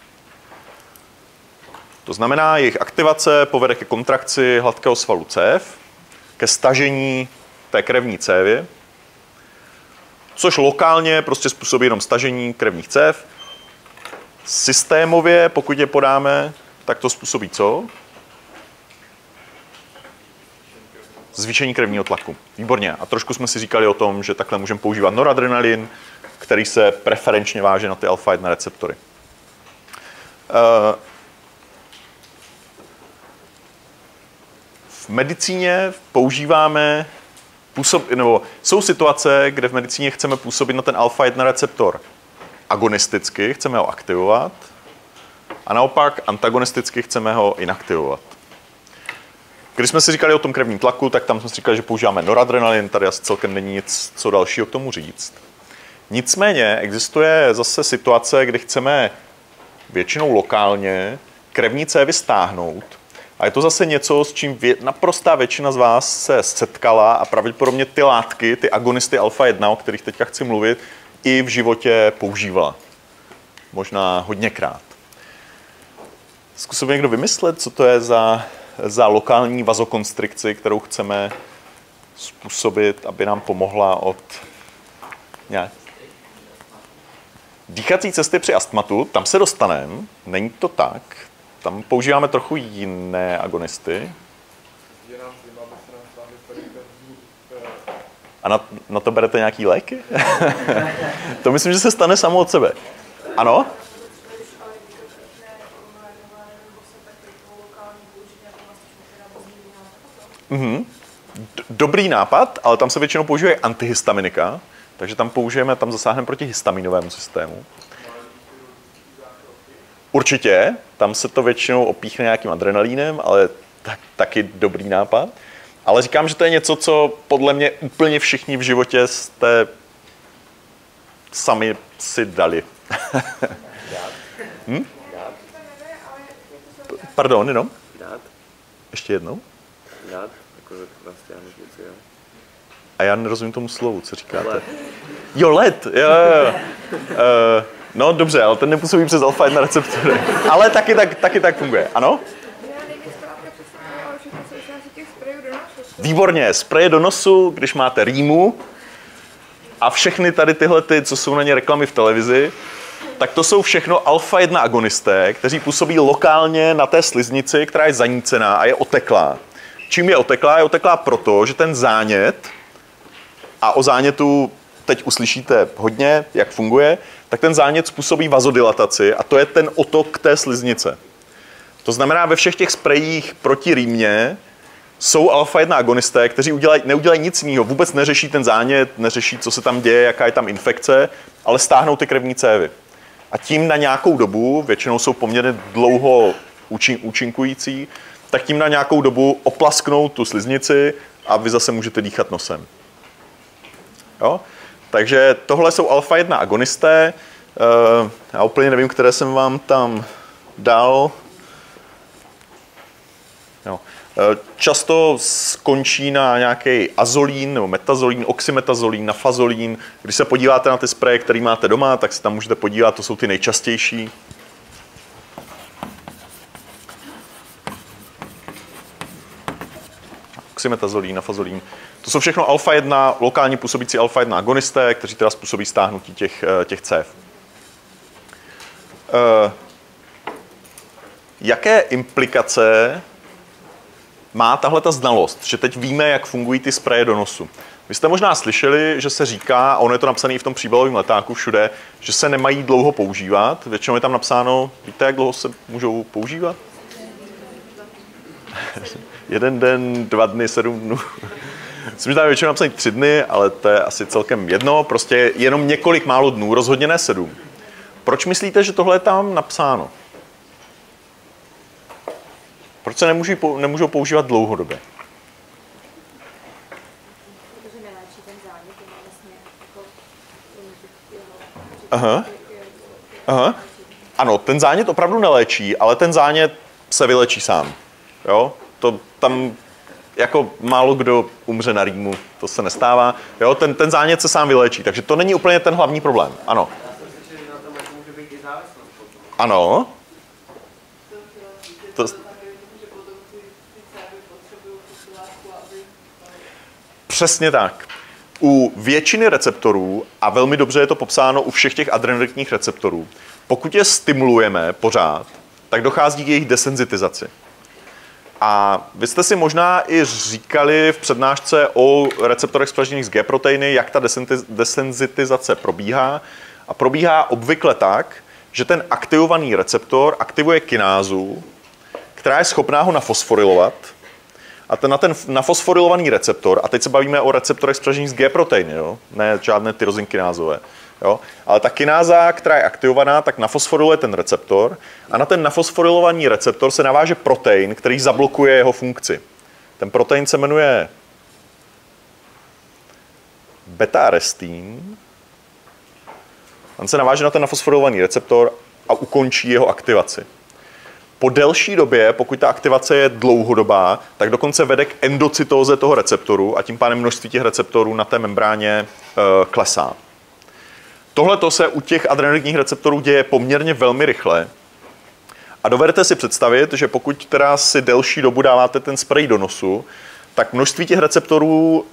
To znamená, jejich aktivace povede ke kontrakci hladkého svalu cév, ke stažení té krevní cévy, což lokálně prostě způsobí jenom stažení krevních cév. Systémově, pokud je podáme, tak to způsobí co? Zvýšení krevního tlaku. Výborně. A trošku jsme si říkali o tom, že takhle můžeme používat noradrenalin, který se preferenčně váže na ty alfa-1 receptory. V medicíně používáme jsou situace, kde v medicíně chceme působit na ten alfa-1 receptor agonisticky, chceme ho aktivovat, a naopak antagonisticky chceme ho inaktivovat. Když jsme si říkali o tom krevním tlaku, tak tam jsme si říkali, že používáme noradrenalin, tady asi celkem není nic co dalšího k tomu říct. Nicméně existuje zase situace, kdy chceme většinou lokálně krevní cévy stáhnout. A je to zase něco, s čím naprostá většina z vás se setkala a pravděpodobně ty látky, ty agonisty alfa-1, o kterých teďka chci mluvit, i v životě používala. Možná hodněkrát. Zkusím někdo vymyslet, co to je za lokální vazokonstrikci, kterou chceme způsobit, aby nám pomohla od nějak. Dýchací cesty při astmatu, tam se dostaneme, není to tak. Tam používáme trochu jiné agonisty. A na to berete nějaký léky? To myslím, že se stane samo od sebe. Ano? Dobrý nápad, ale tam se většinou používají antihistaminika, takže tam zasáhneme proti histaminovému systému. Určitě, tam se to většinou opíchne nějakým adrenalínem, ale taky dobrý nápad. Ale říkám, že to je něco, co podle mě úplně všichni v životě jste sami si dali. Pardon, jenom? Dát. Ještě jednou? Dát, jako vlastně něco, jo. A já nerozumím tomu slovu, co říkáte. Led. Jo, led, jo. No dobře, ale ten nepůsobí přes alfa 1 receptory. Ale taky tak funguje, ano? Výborně, spreje do nosu, když máte rýmu a všechny tady tyhle, co jsou na ně reklamy v televizi, tak to jsou všechno alfa 1 agonisté, kteří působí lokálně na té sliznici, která je zanícená a je oteklá. Čím je oteklá? Je oteklá proto, že ten zánět, a o zánětu teď uslyšíte hodně, jak funguje, tak ten zánět způsobí vazodilataci a to je ten otok té sliznice. To znamená, ve všech těch sprejích proti rýmě jsou alfa 1 agonisté, kteří neudělají nic jiného, vůbec neřeší ten zánět, neřeší, co se tam děje, jaká je tam infekce, ale stáhnou ty krevní cévy. A tím na nějakou dobu, většinou jsou poměrně dlouho účinkující, tak tím na nějakou dobu oplasknou tu sliznici a vy zase můžete dýchat nosem. Jo? Takže tohle jsou alfa 1 agonisté. Já úplně nevím, které jsem vám tam dal. Jo. Často skončí na nějaký azolín nebo metazolín, oxymetazolín, nafazolín. Když se podíváte na ty spreje, které máte doma, tak se tam můžete podívat, to jsou ty nejčastější. Oxymetazolín, nafazolín. To jsou všechno alfa 1, lokálně působící alfa 1 agonisté, kteří teda způsobí stáhnutí těch cév. Jaké implikace má tahle ta znalost, že teď víme, jak fungují ty spreje do nosu? Vy jste možná slyšeli, že se říká, a ono je to napsané i v tom příbalovém letáku všude, že se nemají dlouho používat. Většinou je tam napsáno, víte, jak dlouho se můžou používat? 1 den, 2 dny, 7 dnů. Myslím, že tam je většinou napsané 3 dny, ale to je asi celkem jedno. Prostě jenom několik málo dnů, rozhodně ne 7. Proč myslíte, že tohle je tam napsáno? Proč se nemůžou používat dlouhodobě? Protože neléčí ten zánět, je vlastně Aha. Aha. Ano, ten zánět opravdu neléčí, ale ten zánět se vylečí sám. Jo? To tam jako málo kdo umře na rýmu, to se nestává. Jo? Ten zánět se sám vyléčí, takže to není úplně ten hlavní problém. Ano. Ano. Přesně tak. U většiny receptorů, a velmi dobře je to popsáno u všech těch adrenergických receptorů, pokud je stimulujeme pořád, tak dochází k jejich desenzitizaci. A vy jste si možná i říkali v přednášce o receptorech společných s G-proteiny, jak ta desenzitizace probíhá. A probíhá obvykle tak, že ten aktivovaný receptor aktivuje kinázu, která je schopná ho nafosforilovat. A na ten nafosforilovaný receptor, a teď se bavíme o receptorech společných s G-proteiny, jo? Ne žádné tyrozinkinázové. Jo? Ale ta kináza, která je aktivovaná, tak nafosforiluje ten receptor a na ten nafosforilovaný receptor se naváže protein, který zablokuje jeho funkci. Ten protein se jmenuje beta-arestin. On se naváže na ten nafosforilovaný receptor a ukončí jeho aktivaci. Po delší době, pokud ta aktivace je dlouhodobá, tak dokonce vede k endocytóze toho receptoru a tím pádem množství těch receptorů na té membráně klesá. Tohle se u těch adrenergických receptorů děje poměrně velmi rychle. A dovedete si představit, že pokud teda si delší dobu dáváte ten sprej do nosu, tak množství těch receptorů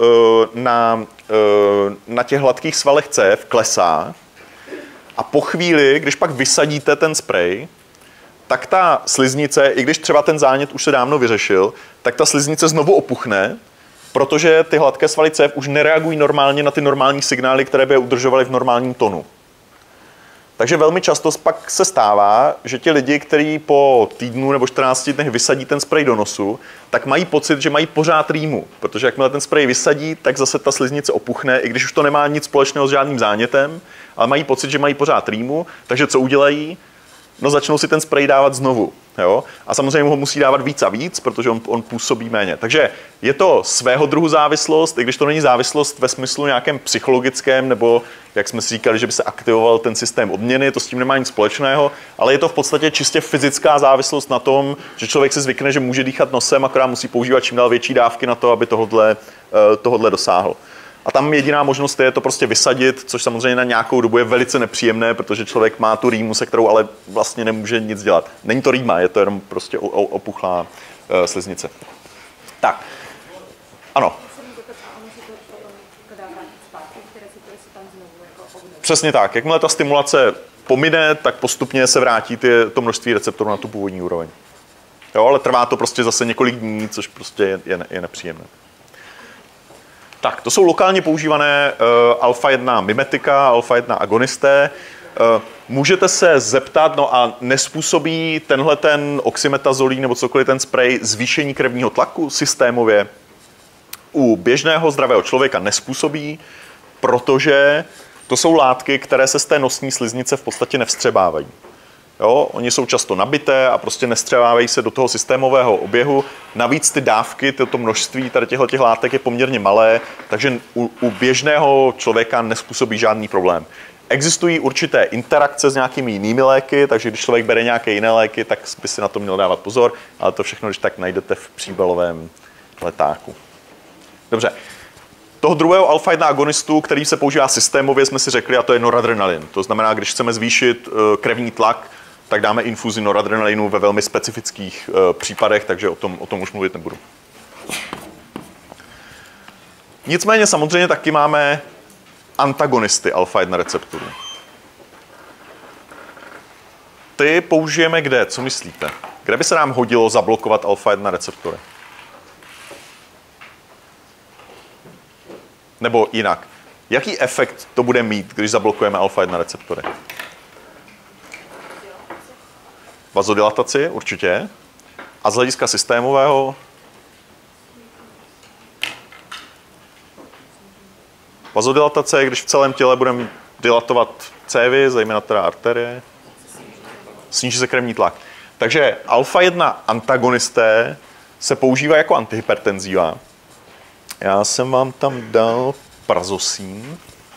na těch hladkých svalech cév klesá. A po chvíli, když pak vysadíte ten sprej, tak ta sliznice, i když třeba ten zánět už se dávno vyřešil, tak ta sliznice znovu opuchne, protože ty hladké svaly cév už nereagují normálně na ty normální signály, které by je udržovaly v normálním tonu. Takže velmi často pak se stává, že ti lidi, kteří po týdnu nebo 14 dnech vysadí ten sprej do nosu, tak mají pocit, že mají pořád rýmu, protože jakmile ten sprej vysadí, tak zase ta sliznice opuchne, i když už to nemá nic společného s žádným zánětem, ale mají pocit, že mají pořád rýmu, takže co udělají? No začnou si ten sprej dávat znovu. Jo? A samozřejmě ho musí dávat víc a víc, protože on působí méně. Takže je to svého druhu závislost, i když to není závislost ve smyslu nějakém psychologickém, nebo jak jsme si říkali, že by se aktivoval ten systém odměny, to s tím nemá nic společného, ale je to v podstatě čistě fyzická závislost na tom, že člověk si zvykne, že může dýchat nosem, akorát musí používat čím dál větší dávky na to, aby tohodle dosáhl. A tam jediná možnost je to prostě vysadit, což samozřejmě na nějakou dobu je velice nepříjemné, protože člověk má tu rýmu, se kterou ale vlastně nemůže nic dělat. Není to rýma, je to jenom prostě opuchlá sliznice. Tak, ano. Přesně tak. Jakmile ta stimulace pomine, tak postupně se vrátí to množství receptorů na tu původní úroveň. Jo, ale trvá to prostě zase několik dní, což prostě je nepříjemné. Tak, to jsou lokálně používané alfa-1 mimetika, alfa-1 agonisté. Můžete se zeptat, no a nespůsobí tenhle ten oxymetazolín nebo cokoliv ten sprej zvýšení krevního tlaku systémově? U běžného zdravého člověka nespůsobí, protože to jsou látky, které se z té nosní sliznice v podstatě nevstřebávají. Jo, oni jsou často nabité a prostě nestřebávají se do toho systémového oběhu. Navíc ty dávky, to množství tady těchto látek je poměrně malé, takže u běžného člověka nespůsobí žádný problém. Existují určité interakce s nějakými jinými léky, takže když člověk bere nějaké jiné léky, tak by si na to měl dávat pozor, ale to všechno, když tak najdete v příbalovém letáku. Dobře. Toho druhého alfa-1 agonistu, který se používá systémově, jsme si řekli, a to je noradrenalin. To znamená, když chceme zvýšit krevní tlak, tak dáme infuzi noradrenalinu ve velmi specifických případech, takže o tom už mluvit nebudu. Nicméně samozřejmě taky máme antagonisty alfa-1 receptorů. Ty použijeme kde? Co myslíte? Kde by se nám hodilo zablokovat alfa-1 receptory? Nebo jinak. Jaký efekt to bude mít, když zablokujeme alfa-1 receptory? Vazodilataci, určitě. A z hlediska systémového? Vazodilatace, když v celém těle budeme dilatovat cévy, zejména teda arterie, sníží se krevní tlak. Takže alfa-1 antagonisté se používají jako antihypertenziva. Já jsem vám tam dal prazosín.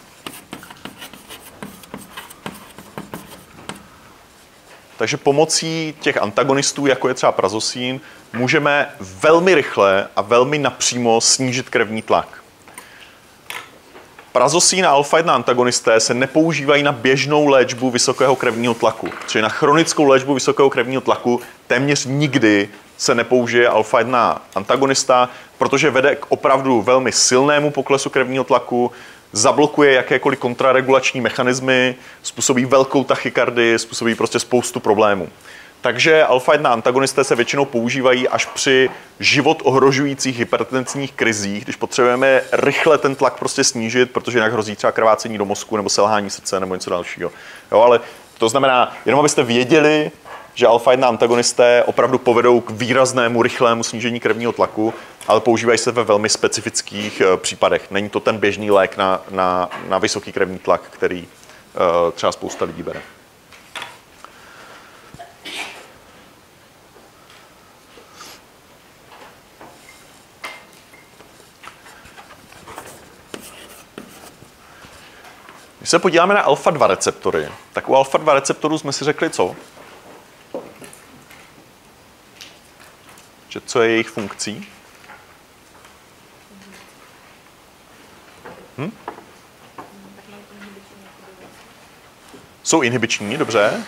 Takže pomocí těch antagonistů, jako je třeba prazosín, můžeme velmi rychle a velmi napřímo snížit krevní tlak. Prazosín a alfa-1 antagonisté se nepoužívají na běžnou léčbu vysokého krevního tlaku. Čili na chronickou léčbu vysokého krevního tlaku téměř nikdy se nepoužije alfa-1 antagonista, protože vede k opravdu velmi silnému poklesu krevního tlaku, zablokuje jakékoliv kontraregulační mechanismy, způsobí velkou tachykardii, způsobí prostě spoustu problémů. Takže alfa-1 antagonisté se většinou používají až při život ohrožujících hypertenzních krizích, když potřebujeme rychle ten tlak prostě snížit, protože jinak hrozí třeba krvácení do mozku nebo selhání srdce nebo něco dalšího. Jo, ale to znamená, jenom abyste věděli, že alfa-1 antagonisté opravdu povedou k výraznému rychlému snížení krevního tlaku, ale používají se ve velmi specifických případech. Není to ten běžný lék na vysoký krevní tlak, který třeba spousta lidí bere. Když se podíváme na alfa-2 receptory, tak u alfa-2 receptorů jsme si řekli co? Že co je jejich funkcí? Jsou inhibiční, dobře.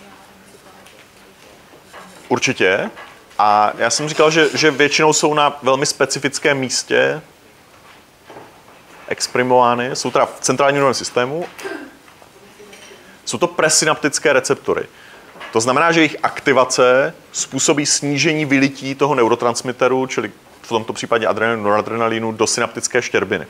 Určitě. A já jsem říkal, že většinou jsou na velmi specifickém místě exprimovány. Jsou teda v centrálním nervovém systému. Jsou to presynaptické receptory. To znamená, že jejich aktivace způsobí snížení vylití toho neurotransmiteru, čili v tomto případě adrenalinu, noradrenalinu, do synaptické štěrbiny.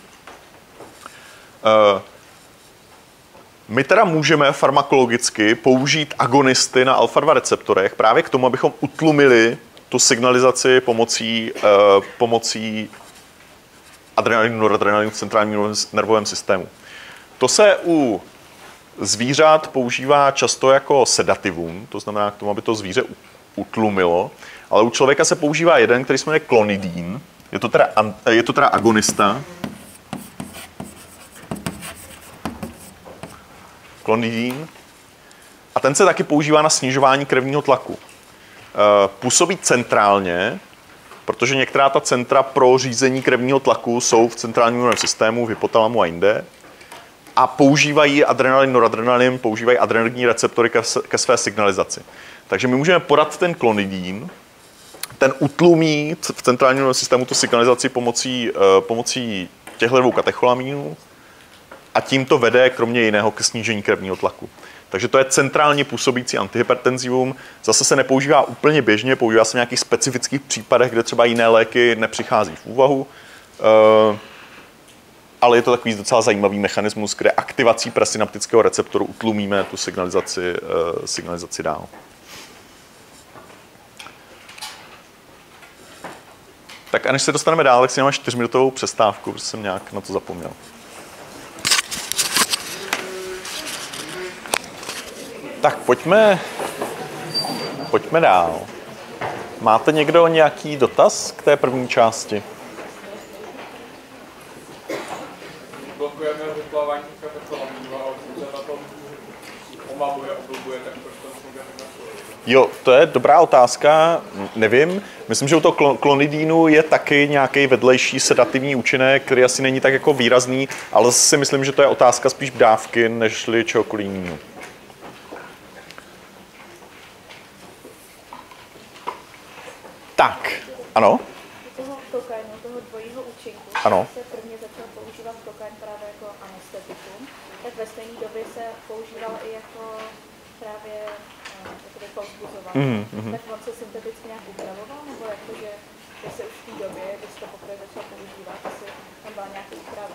My teda můžeme farmakologicky použít agonisty na alfa-2 receptorech právě k tomu, abychom utlumili tu signalizaci pomocí adrenalinu, noradrenalinu v centrálním nervovém systému. To se u zvířat používá často jako sedativum, to znamená k tomu, aby to zvíře utlumilo, ale u člověka se používá jeden, který se jmenuje klonidín. Je to teda agonista. Klonidín. A ten se taky používá na snižování krevního tlaku. Působí centrálně, protože některá ta centra pro řízení krevního tlaku jsou v centrálním nervovém systému, v hypotalamu a jinde. A používají adrenalin, noradrenalin, používají adrenergní receptory ke své signalizaci. Takže my můžeme podat ten klonidín, ten utlumí v centrálním nervovém systému tu signalizaci pomocí těchto dvou katecholamínů a tím to vede kromě jiného ke snížení krevního tlaku. Takže to je centrálně působící antihypertenzivum. Zase se nepoužívá úplně běžně, používá se v nějakých specifických případech, kde třeba jiné léky nepřichází v úvahu. Ale je to takový docela zajímavý mechanismus, kde aktivací presynaptického receptoru utlumíme tu signalizaci dál. Tak a než se dostaneme dál, tak si máme 4minutovou přestávku, protože jsem nějak na to zapomněl. Tak pojďme dál. Máte někdo nějaký dotaz k té první části? Blokujeme vyplavání katecholamínů, ale když se na tom omamuje, oblbuje, tak proč to funguje takhle? Jo, to je dobrá otázka, nevím. Myslím, že u toho klonidínu je taky nějaký vedlejší sedativní účinek, který asi není tak jako výrazný, ale si myslím, že to je otázka spíš dávky, nežli čehokoliv jiného. Tak, ano? Toho kokainu, toho dvojího účinku, Ano. se prvně začal používat kokain právě jako anestetikum, tak ve stejné době se používal i jako právě povzbuzování. Tak on se synteticky nějak upravoval, nebo jakože se už v té době, kdy se to poprvé začal používat, asi tam byla nějaká úprava?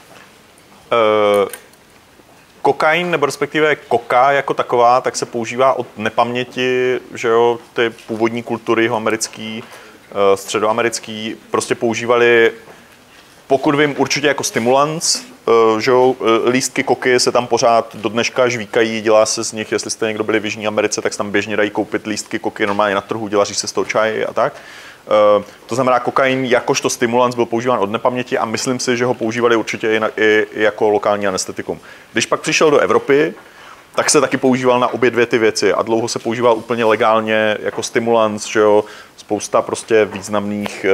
Kokain, nebo respektive koka jako taková, tak se používá od nepaměti, že jo, ty původní kultury jihoamerický, středoamerický, prostě používali, pokud vím, určitě jako stimulans, že jo, lístky koky se tam pořád do dneška žvíkají, dělá se z nich, jestli jste někdo byli v Jižní Americe, tak se tam běžně dají koupit lístky koky normálně na trhu, dělaří se z toho čaj a tak. To znamená, kokain jakožto stimulans byl používán od nepaměti a myslím si, že ho používali určitě i jako lokální anestetikum. Když pak přišel do Evropy, tak se taky používal na obě dvě ty věci a dlouho se používal úplně legálně jako stimulans, že jo, spousta prostě významných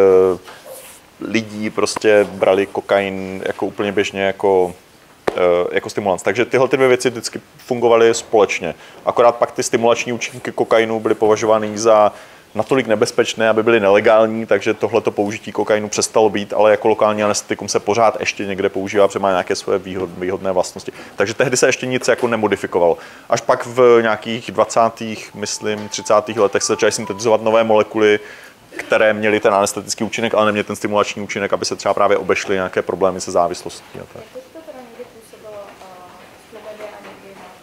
lidí prostě brali kokain jako úplně běžně jako stimulans. Takže tyhle ty dvě věci vždycky fungovaly společně. Akorát pak ty stimulační účinky kokainu byly považovány za natolik nebezpečné, aby byly nelegální, takže tohleto použití kokainu přestalo být, ale jako lokální anestetikum se pořád ještě někde používá, protože má nějaké své výhodné vlastnosti. Takže tehdy se ještě nic jako nemodifikovalo. Až pak v nějakých 20. myslím 30. letech se začaly syntetizovat nové molekuly, které měly ten anestetický účinek, ale neměly ten stimulační účinek, aby se třeba právě obešly nějaké problémy se závislostí a tak. Jak to teda někdy působilo tlumivě a někdy na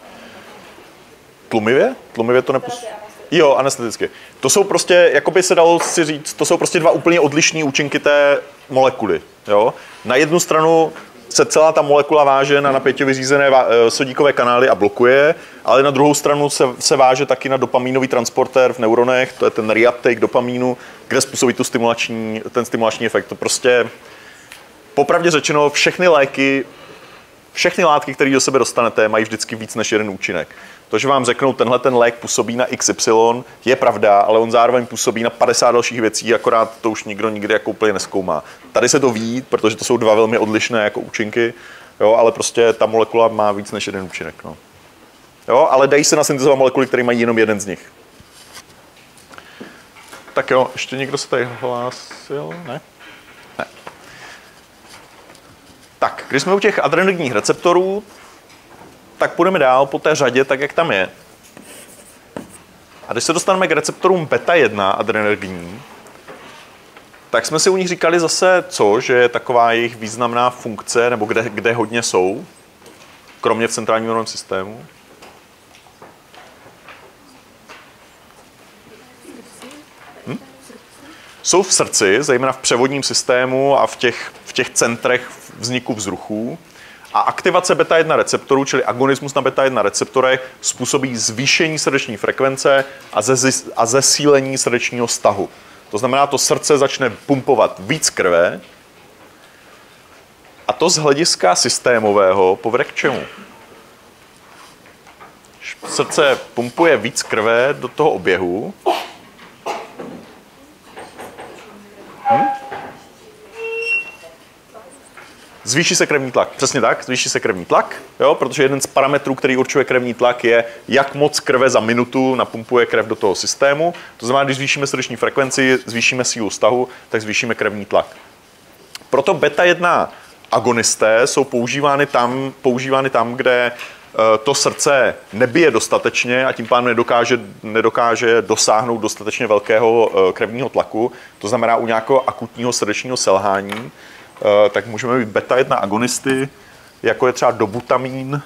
Tlumivě? Tlumivě to nepůsobilo. Jo, anesteticky. To jsou prostě, jako by se dalo si říct, to jsou prostě dva úplně odlišné účinky té molekuly. Jo? Na jednu stranu se celá ta molekula váže na napětě vyřízené sodíkové kanály a blokuje, ale na druhou stranu se váže taky na dopamínový transportér v neuronech, to je ten reuptake dopamínu, kde způsobí ten stimulační efekt. To prostě, popravdě řečeno, všechny látky, které do sebe dostanete, mají vždycky víc než jeden účinek. To, že vám řeknou, tenhle ten lék působí na XY, je pravda, ale on zároveň působí na 50 dalších věcí, akorát to už nikdo nikdy jako úplně nezkoumá. Tady se to ví, protože to jsou dva velmi odlišné jako účinky, jo, ale prostě ta molekula má víc než jeden účinek. No. Jo, ale dají se nasyntetizovat molekuly, které mají jenom jeden z nich. Tak jo, ještě někdo se tady hlásil? Ne? Ne. Tak, když jsme u těch adrenergních receptorů, tak půjdeme dál po té řadě, tak jak tam je. A když se dostaneme k receptorům beta 1 adrenergní, tak jsme si u nich říkali zase že je taková jejich významná funkce, nebo kde hodně jsou, kromě v centrálním nervovém systému. Jsou v srdci, zejména v převodním systému a v těch centrech vzniku vzruchů. A aktivace beta 1 receptorů, čili agonismus na beta 1 receptorech, způsobí zvýšení srdeční frekvence a zesílení srdečního stahu. To znamená, to srdce začne pumpovat víc krve a to z hlediska systémového povede k čemu? Srdce pumpuje víc krve do toho oběhu. Zvýší se krevní tlak. Přesně tak, zvýší se krevní tlak, jo, protože jeden z parametrů, který určuje krevní tlak, je, jak moc krve za minutu napumpuje krev do toho systému. To znamená, když zvýšíme srdeční frekvenci, zvýšíme sílu stahu, tak zvýšíme krevní tlak. Proto beta 1 agonisté jsou používány tam, kde to srdce nebije dostatečně a tím pádem nedokáže dosáhnout dostatečně velkého krevního tlaku. To znamená u nějakého akutního srdečního selhání, tak můžeme mít beta 1 agonisty, jako je třeba dobutamín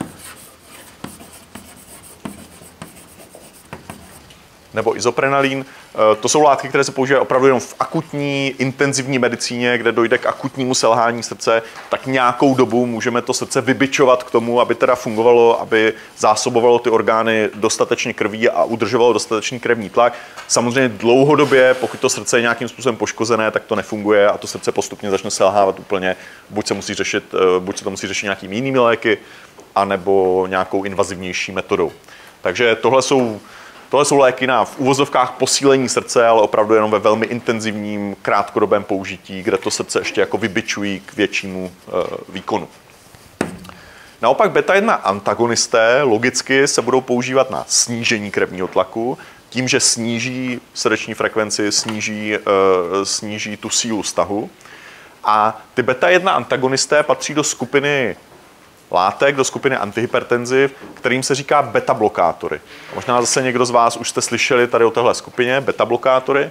nebo izoprenalin. To jsou látky, které se používají opravdu jenom v akutní, intenzivní medicíně, kde dojde k akutnímu selhání srdce, tak nějakou dobu můžeme to srdce vybičovat k tomu, aby teda fungovalo, aby zásobovalo ty orgány dostatečně krví a udržovalo dostatečný krevní tlak. Samozřejmě dlouhodobě, pokud to srdce je nějakým způsobem poškozené, tak to nefunguje a to srdce postupně začne selhávat úplně. Buď se to musí řešit nějakými jinými léky, anebo nějakou invazivnější metodou. Takže tohle jsou léky na v uvozovkách posílení srdce, ale opravdu jenom ve velmi intenzivním krátkodobém použití, kde to srdce ještě jako vybičují k většímu výkonu. Naopak beta 1 antagonisté logicky se budou používat na snížení krevního tlaku, tím, že sníží srdeční frekvenci, sníží tu sílu stahu. A ty beta 1 antagonisté patří do skupiny látek, do skupiny antihypertenziv, kterým se říká beta-blokátory. Možná zase někdo z vás už jste slyšeli tady o téhle skupině, beta-blokátory.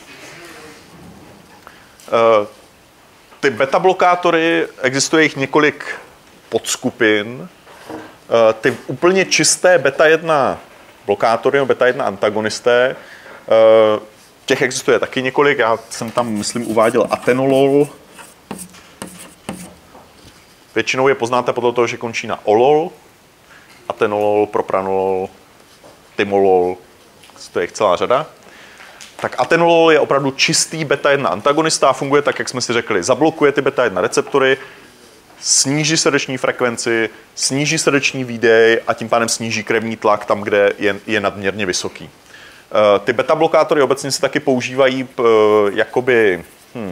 Ty beta-blokátory, existuje jich několik podskupin. Ty úplně čisté beta 1 blokátory, nebo beta 1 antagonisté, těch existuje taky několik. Já jsem tam, myslím, uváděl atenolol. Většinou je poznáte podle toho, že končí na olol, atenolol, propranolol, timolol, to je jich celá řada. Tak atenolol je opravdu čistý beta 1 antagonista, funguje tak, jak jsme si řekli, zablokuje ty beta 1 receptory, sníží srdeční frekvenci, sníží srdeční výdej a tím pádem sníží krevní tlak tam, kde je nadměrně vysoký. Ty beta blokátory obecně se taky používají jakoby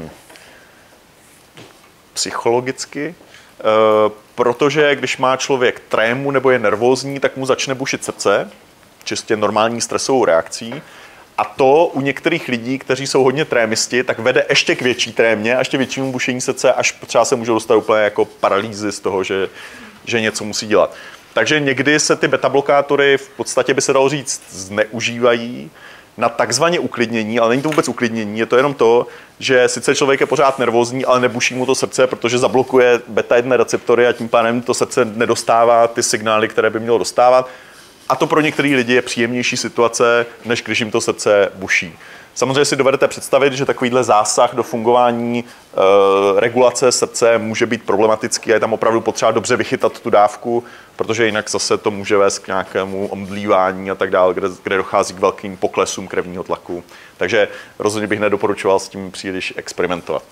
psychologicky, protože když má člověk trému nebo je nervózní, tak mu začne bušit srdce, čistě normální stresovou reakcí. A to u některých lidí, kteří jsou hodně trémisti, tak vede ještě k větší trémě a ještě většímu bušení srdce, až třeba se můžou dostat úplně jako paralýzy z toho, že něco musí dělat. Takže někdy se ty beta-blokátory v podstatě by se dalo říct zneužívají na takzvaně uklidnění, ale není to vůbec uklidnění, je to jenom to, že sice člověk je pořád nervózní, ale nebuší mu to srdce, protože zablokuje beta 1 receptory a tím pádem to srdce nedostává ty signály, které by mělo dostávat. A to pro některé lidi je příjemnější situace, než když jim to srdce buší. Samozřejmě si dovedete představit, že takovýhle zásah do fungování regulace srdce může být problematický a je tam opravdu potřeba dobře vychytat tu dávku, protože jinak zase to může vést k nějakému omdlívání a tak dále, kde dochází k velkým poklesům krevního tlaku. Takže rozhodně bych nedoporučoval s tím příliš experimentovat.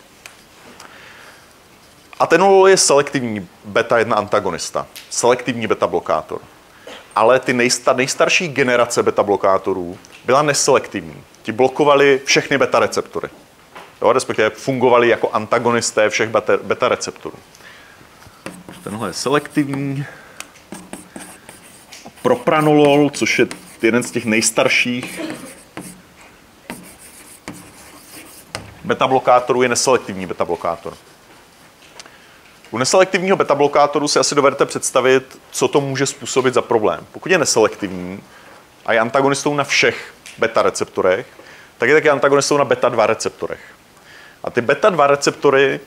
Atenolol je selektivní beta 1 antagonista, selektivní beta blokátor. Ale ty nejstarší generace beta blokátorů byla neselektivní. Ti blokovali všechny beta receptory. Jo, respektive fungovali jako antagonisté všech beta receptorů. Tenhle je selektivní. Propranolol, což je jeden z těch nejstarších beta blokátorů, je neselektivní beta blokátor. U neselektivního beta blokátoru si asi dovedete představit, co to může způsobit za problém. Pokud je neselektivní a je antagonistou na všech beta receptorech, tak je taky antagonistou na beta 2 receptorech. A ty beta 2 receptory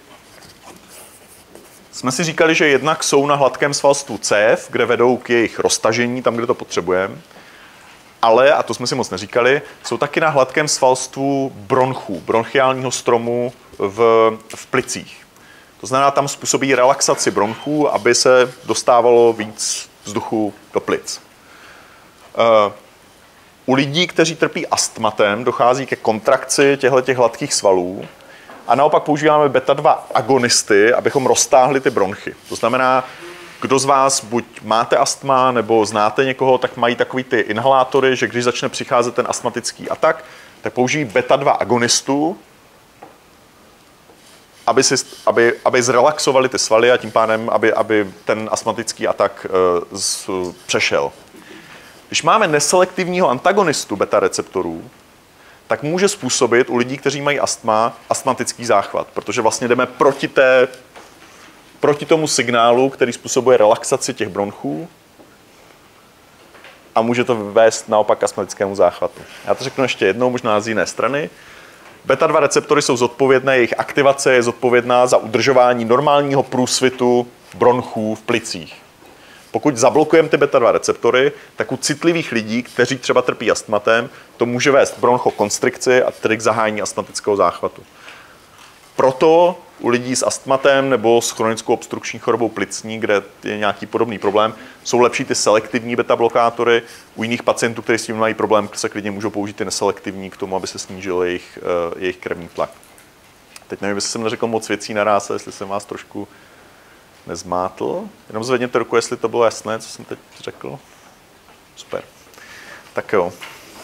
jsme si říkali, že jednak jsou na hladkém svalstvu cév, kde vedou k jejich roztažení, tam, kde to potřebujeme, ale, a to jsme si moc neříkali, jsou taky na hladkém svalstvu bronchů, bronchiálního stromu v plicích. To znamená, tam způsobí relaxaci bronchů, aby se dostávalo víc vzduchu do plic. U lidí, kteří trpí astmatem, dochází ke kontrakci těchto hladkých svalů a naopak používáme beta-2 agonisty, abychom roztáhli ty bronchy. To znamená, kdo z vás buď máte astma, nebo znáte někoho, tak mají takový ty inhalátory, že když začne přicházet ten astmatický atak, tak použijí beta-2 agonistu, aby zrelaxovali ty svaly a tím pádem, aby ten astmatický atak přešel. Když máme neselektivního antagonistu beta receptorů, tak může způsobit u lidí, kteří mají astma, astmatický záchvat, protože vlastně jdeme proti tomu signálu, který způsobuje relaxaci těch bronchů a může to vést naopak k astmatickému záchvatu. Já to řeknu ještě jednou, možná z jiné strany. Beta-2 receptory jsou zodpovědné, jejich aktivace je zodpovědná za udržování normálního průsvitu bronchů v plicích. Pokud zablokujeme ty beta-2 receptory, tak u citlivých lidí, kteří třeba trpí astmatem, to může vést k bronchokonstrikci a tedy k zahájení astmatického záchvatu. Proto u lidí s astmatem nebo s chronickou obstrukční chorobou plicní, kde je nějaký podobný problém, jsou lepší ty selektivní beta-blokátory. U jiných pacientů, kteří s tím mají problém, se klidně můžou použít ty neselektivní k tomu, aby se snížil jejich krevní tlak. Teď nevím, jestli jsem neřekl moc věcí naráz, jestli jsem vás trošku nezmátl. Jenom zvedněte ruku, jestli to bylo jasné, co jsem teď řekl. Super. Tak jo.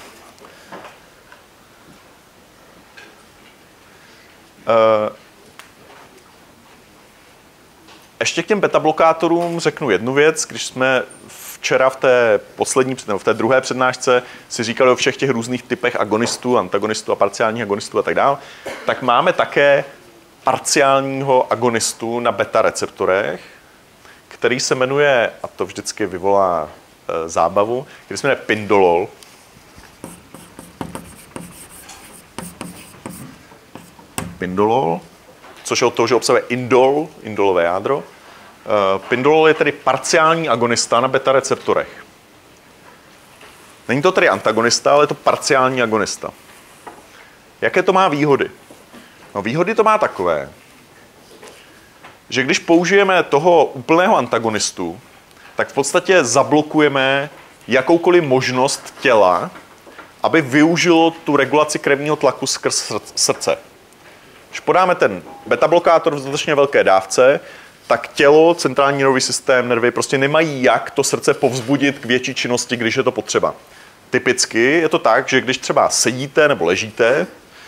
Ještě k těm beta-blokátorům řeknu jednu věc. Když jsme včera v té druhé přednášce si říkali o všech těch různých typech agonistů, antagonistů a parciálních agonistů a tak dále, tak máme také parciálního agonistu na beta receptorech, který se jmenuje, a to vždycky vyvolá zábavu, který se jmenuje pindolol. Pindolol, což je od toho, že obsahuje indolové jádro. Pindolol je tedy parciální agonista na beta receptorech. Není to tedy antagonista, ale je to parciální agonista. Jaké to má výhody? No, výhody to má takové, že když použijeme toho úplného antagonistu, tak v podstatě zablokujeme jakoukoliv možnost těla, aby využilo tu regulaci krevního tlaku skrz srdce. Když podáme ten beta-blokátor v dostatečně velké dávce, tak tělo, centrální nervový systém, nervy prostě nemají jak to srdce povzbudit k větší činnosti, když je to potřeba. Typicky je to tak, že když třeba sedíte nebo ležíte,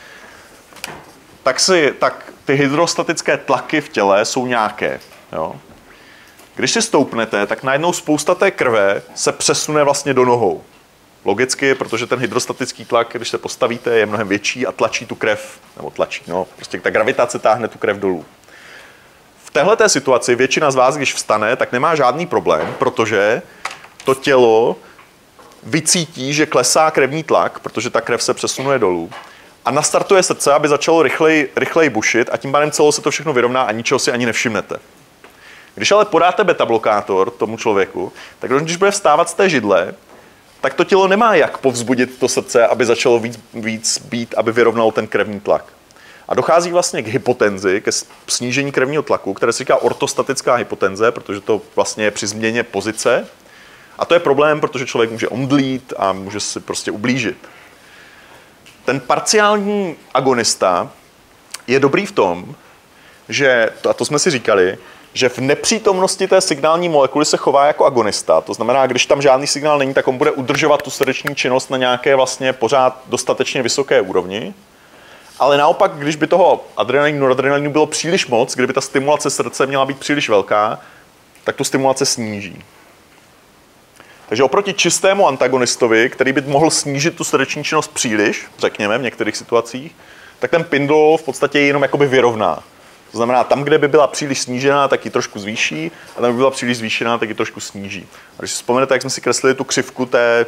tak ty hydrostatické tlaky v těle jsou nějaké. Jo? Když si stoupnete, tak najednou spousta té krve se přesune vlastně do nohou. Logicky, protože ten hydrostatický tlak, když se postavíte, je mnohem větší a tlačí tu krev, nebo tlačí, no, prostě ta gravitace táhne tu krev dolů. V téhleté situaci většina z vás, když vstane, tak nemá žádný problém, protože to tělo vycítí, že klesá krevní tlak, protože ta krev se přesunuje dolů a nastartuje srdce, aby začalo rychleji bušit a tím pádem celou se to všechno vyrovná a ničeho si ani nevšimnete. Když ale podáte beta-blokátor tomu člověku, tak když bude vstávat z té židle, tak to tělo nemá jak povzbudit to srdce, aby začalo víc být, aby vyrovnalo ten krevní tlak. A dochází vlastně k hypotenzi, ke snížení krevního tlaku, které se říká ortostatická hypotenze, protože to vlastně je při změně pozice. A to je problém, protože člověk může omdlít a může si prostě ublížit. Ten parciální agonista je dobrý v tom, že, a to jsme si říkali, že v nepřítomnosti té signální molekuly se chová jako agonista. To znamená, když tam žádný signál není, tak on bude udržovat tu srdeční činnost na nějaké vlastně pořád dostatečně vysoké úrovni. Ale naopak, když by toho adrenalinu, noradrenalinu bylo příliš moc, kdyby ta stimulace srdce měla být příliš velká, tak tu stimulace sníží. Takže oproti čistému antagonistovi, který by mohl snížit tu srdeční činnost příliš, řekněme v některých situacích, tak ten pindolol v podstatě jenom jakoby vyrovná. To znamená, tam, kde by byla příliš snížená, tak ji trošku zvýší, a tam, kde by byla příliš zvýšená, tak ji trošku sníží. A když si vzpomenete, jak jsme si kreslili tu křivku té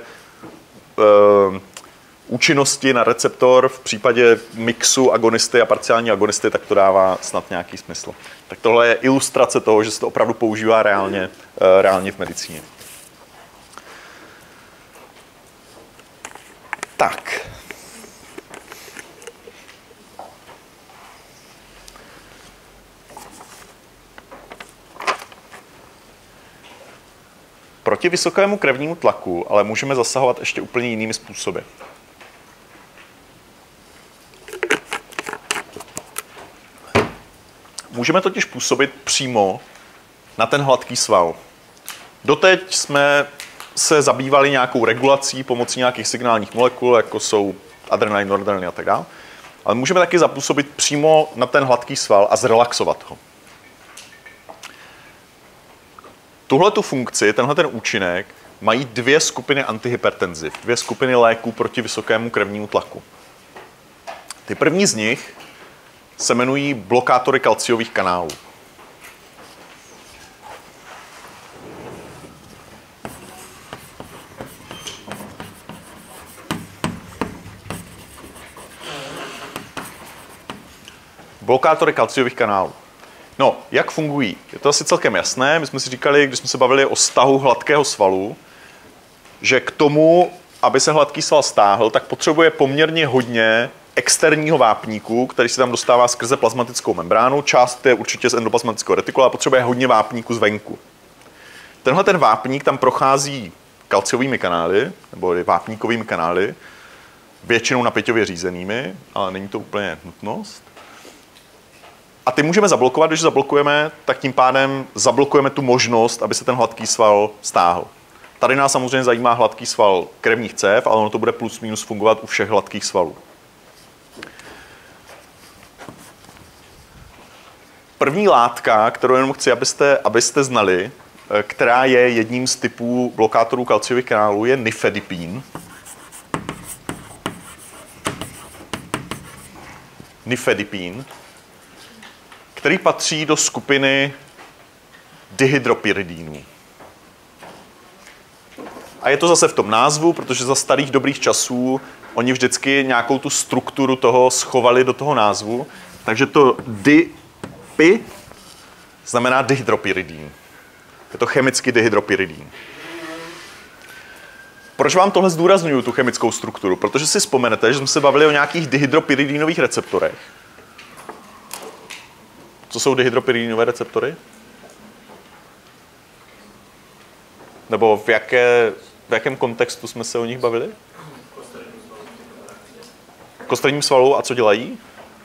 účinnosti na receptor v případě mixu agonisty a parciální agonisty, tak to dává snad nějaký smysl. Tak tohle je ilustrace toho, že se to opravdu používá reálně v medicíně. Tak. proti vysokému krevnímu tlaku, ale můžeme zasahovat ještě úplně jinými způsoby. Můžeme totiž působit přímo na ten hladký sval. Doteď jsme se zabývali nějakou regulací pomocí nějakých signálních molekul, jako jsou adrenalin, noradrenalin a tak dále. Ale můžeme taky zapůsobit přímo na ten hladký sval a zrelaxovat ho. Tuhletu funkci, tenhle ten účinek, mají dvě skupiny antihypertenziv, dvě skupiny léků proti vysokému krevnímu tlaku. Ty první z nich se jmenují blokátory kalciových kanálů. Blokátory kalciových kanálů. No, jak fungují? Je to asi celkem jasné. My jsme si říkali, když jsme se bavili o stahu hladkého svalu, že k tomu, aby se hladký sval stáhl, tak potřebuje poměrně hodně externího vápníku, který se tam dostává skrze plazmatickou membránu. Část je určitě z endoplazmatického retikula, potřebuje hodně vápníku zvenku. Tenhle ten vápník tam prochází kalciovými kanály, nebo vápníkovými kanály, většinou napěťově řízenými, ale není to úplně nutnost. A ty můžeme zablokovat, když zablokujeme, tak tím pádem zablokujeme tu možnost, aby se ten hladký sval stáhl. Tady nás samozřejmě zajímá hladký sval krevních cév, ale ono to bude plus minus fungovat u všech hladkých svalů. První látka, kterou jenom chci, abyste znali, která je jedním z typů blokátorů kalciových kanálů, je nifedipín. Nifedipín, který patří do skupiny dihydropyridínů. A je to zase v tom názvu, protože za starých dobrých časů oni vždycky nějakou tu strukturu toho schovali do toho názvu. Takže to di-py znamená dihydropyridín. Je to chemicky dihydropyridín. Proč vám tohle zdůrazňuju, tu chemickou strukturu? Protože si vzpomenete, že jsme se bavili o nějakých dihydropyridínových receptorech. Co jsou dihydropyridínové receptory? Nebo v jakém kontextu jsme se o nich bavili? V kosterním svalu. A co dělají?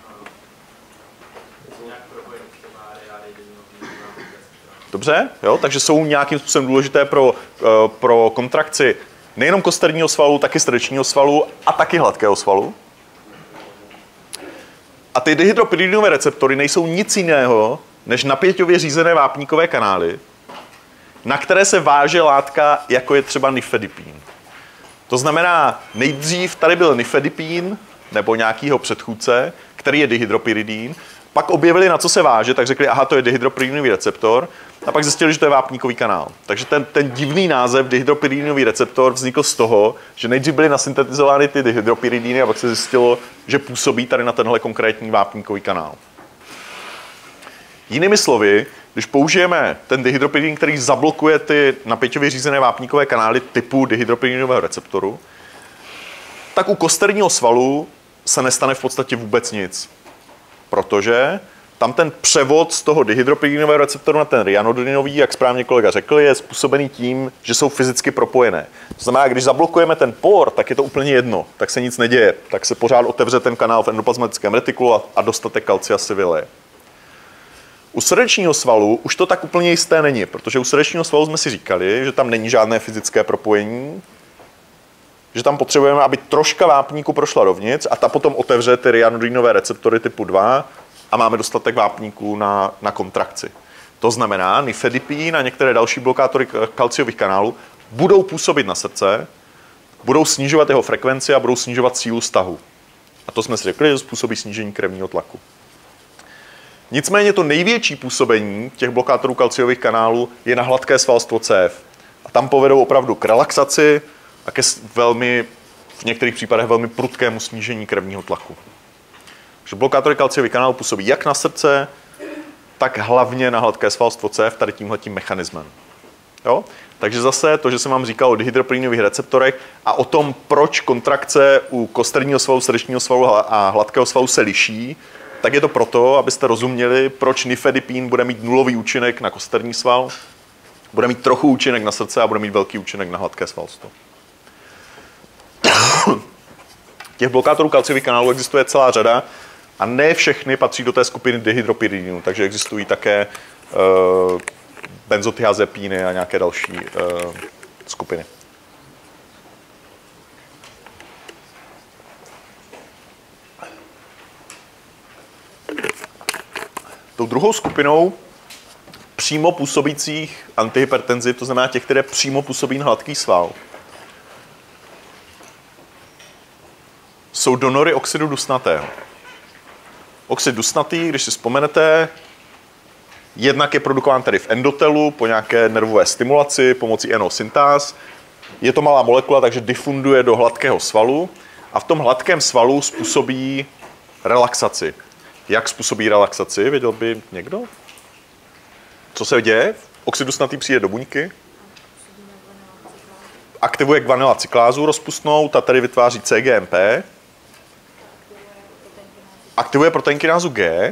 Dobře, jo? Takže jsou nějakým způsobem důležité pro kontrakci nejenom kosterního svalu, taky srdečního svalu a taky hladkého svalu. A ty dihydropyridinové receptory nejsou nic jiného, než napěťově řízené vápníkové kanály, na které se váže látka, jako je třeba nifedipín. To znamená, nejdřív tady byl nifedipín, nebo nějakýho předchůdce, který je dihydropyridín, pak objevili, na co se váže, tak řekli, aha, to je dihydropyridinový receptor, a pak zjistili, že to je vápníkový kanál. Takže ten divný název dihydropyridinový receptor vznikl z toho, že nejdřív byly nasyntetizovány ty dihydropyridíny a pak se zjistilo, že působí tady na tenhle konkrétní vápníkový kanál. Jinými slovy, když použijeme ten dihydropyridin, který zablokuje ty napěťově řízené vápníkové kanály typu dihydropyridinového receptoru, tak u kosterního svalu se nestane v podstatě vůbec nic. Protože tam ten převod z toho dihydropyridinového receptoru na ten ryanodinový, jak správně kolega řekl, je způsobený tím, že jsou fyzicky propojené. To znamená, když zablokujeme ten por, tak je to úplně jedno, tak se nic neděje. Tak se pořád otevře ten kanál v endoplazmatickém retikulu a dostatek kalcia si vyleje. U srdečního svalu už to tak úplně jisté není, protože u srdečního svalu jsme si říkali, že tam není žádné fyzické propojení, že tam potřebujeme, aby troška vápníku prošla dovnitř a ta potom otevře ty ryanodinové receptory typu 2 a máme dostatek vápníků na kontrakci. To znamená, nifedipín a některé další blokátory kalciových kanálů budou působit na srdce, budou snižovat jeho frekvenci a budou snižovat sílu stahu. A to jsme si řekli, že způsobí snížení krevního tlaku. Nicméně to největší působení těch blokátorů kalciových kanálů je na hladké svalstvo cév. A tam povedou opravdu k relaxaci a ke v některých případech velmi prudkému snížení krevního tlaku. Takže blokátory kalciových kanálů působí jak na srdce, tak hlavně na hladké svalstvo cév tady tímhletím mechanismem. Jo? Takže zase to, že jsem vám říkal o dihydropyridinových receptorech a o tom, proč kontrakce u kosterního svalu, srdečního svalu a hladkého svalu se liší, tak je to proto, abyste rozuměli, proč nifedipín bude mít nulový účinek na kosterní sval Bude mít trochu účinek na srdce a bude mít velký účinek na hladké svalstvo. Těch blokátorů kalciových kanálů existuje celá řada a ne všechny patří do té skupiny dihydropyridinů, takže existují také benzotiazepíny a nějaké další skupiny. Tou druhou skupinou přímo působících antihypertenziv, to znamená těch, které přímo působí na hladký sval, jsou donory oxidu dusnatého. Oxid dusnatý, když si vzpomenete, jednak je produkován tedy v endotelu po nějaké nervové stimulaci pomocí NO-syntáz. Je to malá molekula, takže difunduje do hladkého svalu a v tom hladkém svalu způsobí relaxaci. Jak způsobí relaxaci? Věděl by někdo? Co se děje? Oxid dusnatý přijde do buňky, aktivuje guanyla cyklázu rozpustnou, ta tady vytváří CGMP, aktivuje proteinkinázu G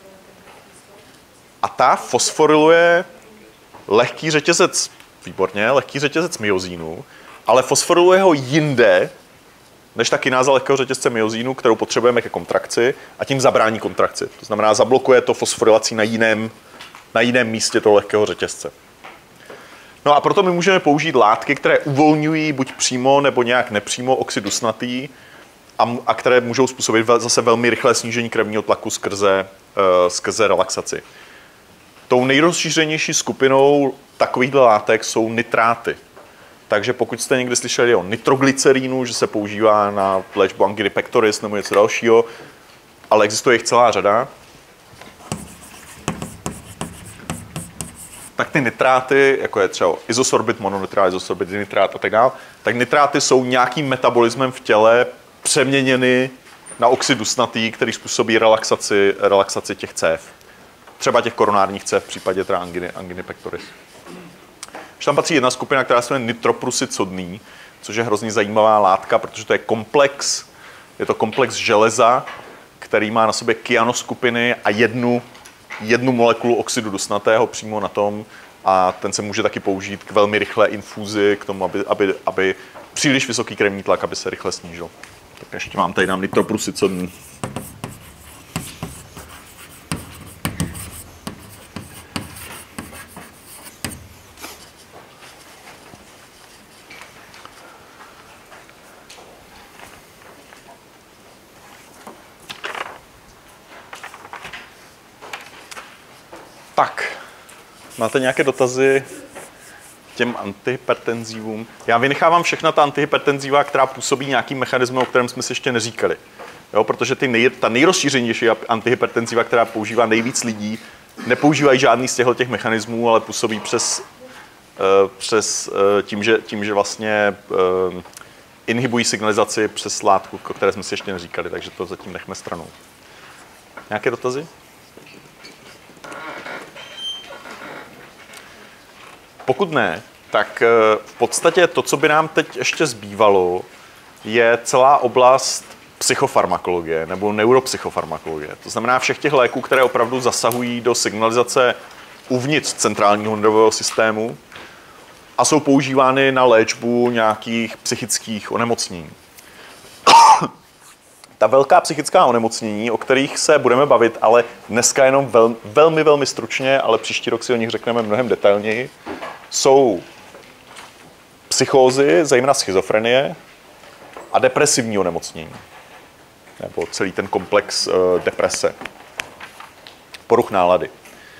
a ta fosforiluje lehký řetězec, výborně, lehký řetězec myozínu, ale fosforiluje ho jinde, než ta kináza lehkého řetězce myozínu, kterou potřebujeme ke kontrakci a tím zabrání kontrakci. To znamená, zablokuje to fosforilací na jiném místě toho lehkého řetězce. No a proto my můžeme použít látky, které uvolňují buď přímo nebo nějak nepřímo oxid dusnatý a které můžou způsobit zase velmi rychlé snížení krevního tlaku skrze relaxaci. Tou nejrozšířenější skupinou takovýchto látek jsou nitráty. Takže pokud jste někdy slyšeli o nitroglycerínu, že se používá na léčbu anginy pectoris nebo něco dalšího, ale existuje jich celá řada, tak ty nitráty, jako je třeba izosorbit mononitrát, izosorbit dinitrát a tak dále, tak nitráty jsou nějakým metabolismem v těle přeměněny na oxid dusnatý, který způsobí relaxaci těch cév. Třeba těch koronárních cév v případě teda anginy pectoris. Už tam patří jedna skupina, která se jmenuje nitroprusid sodný, což je hrozně zajímavá látka, protože to je komplex železa, který má na sobě kyanoskupiny a jednu molekulu oxidu dusnatého přímo na tom a ten se může taky použít k velmi rychlé infuzi, k tomu, aby příliš vysoký krevní tlak, aby se rychle snížil. Tak ještě mám tady dám nitroprusid sodný. Tak, máte nějaké dotazy těm antihypertenzivům? Já vynechávám všechna ta antihypertenziva, která působí nějakým mechanismem, o kterém jsme si ještě neříkali. Jo, protože ta nejrozšířenější antihypertenziva, která používá nejvíc lidí, nepoužívají žádný z těch mechanismů, ale působí tím, že vlastně inhibují signalizaci přes látku, o které jsme si ještě neříkali, takže to zatím nechme stranou. Nějaké dotazy? Pokud ne, tak v podstatě to, co by nám teď ještě zbývalo, je celá oblast psychofarmakologie nebo neuropsychofarmakologie. To znamená všech těch léků, které opravdu zasahují do signalizace uvnitř centrálního nervového systému a jsou používány na léčbu nějakých psychických onemocnění. Ta velká psychická onemocnění, o kterých se budeme bavit, ale dneska jenom velmi, velmi stručně, ale příští rok si o nich řekneme mnohem detailněji, jsou psychózy, zejména schizofrenie a depresivní onemocnění. Nebo celý ten komplex deprese. Poruch nálady.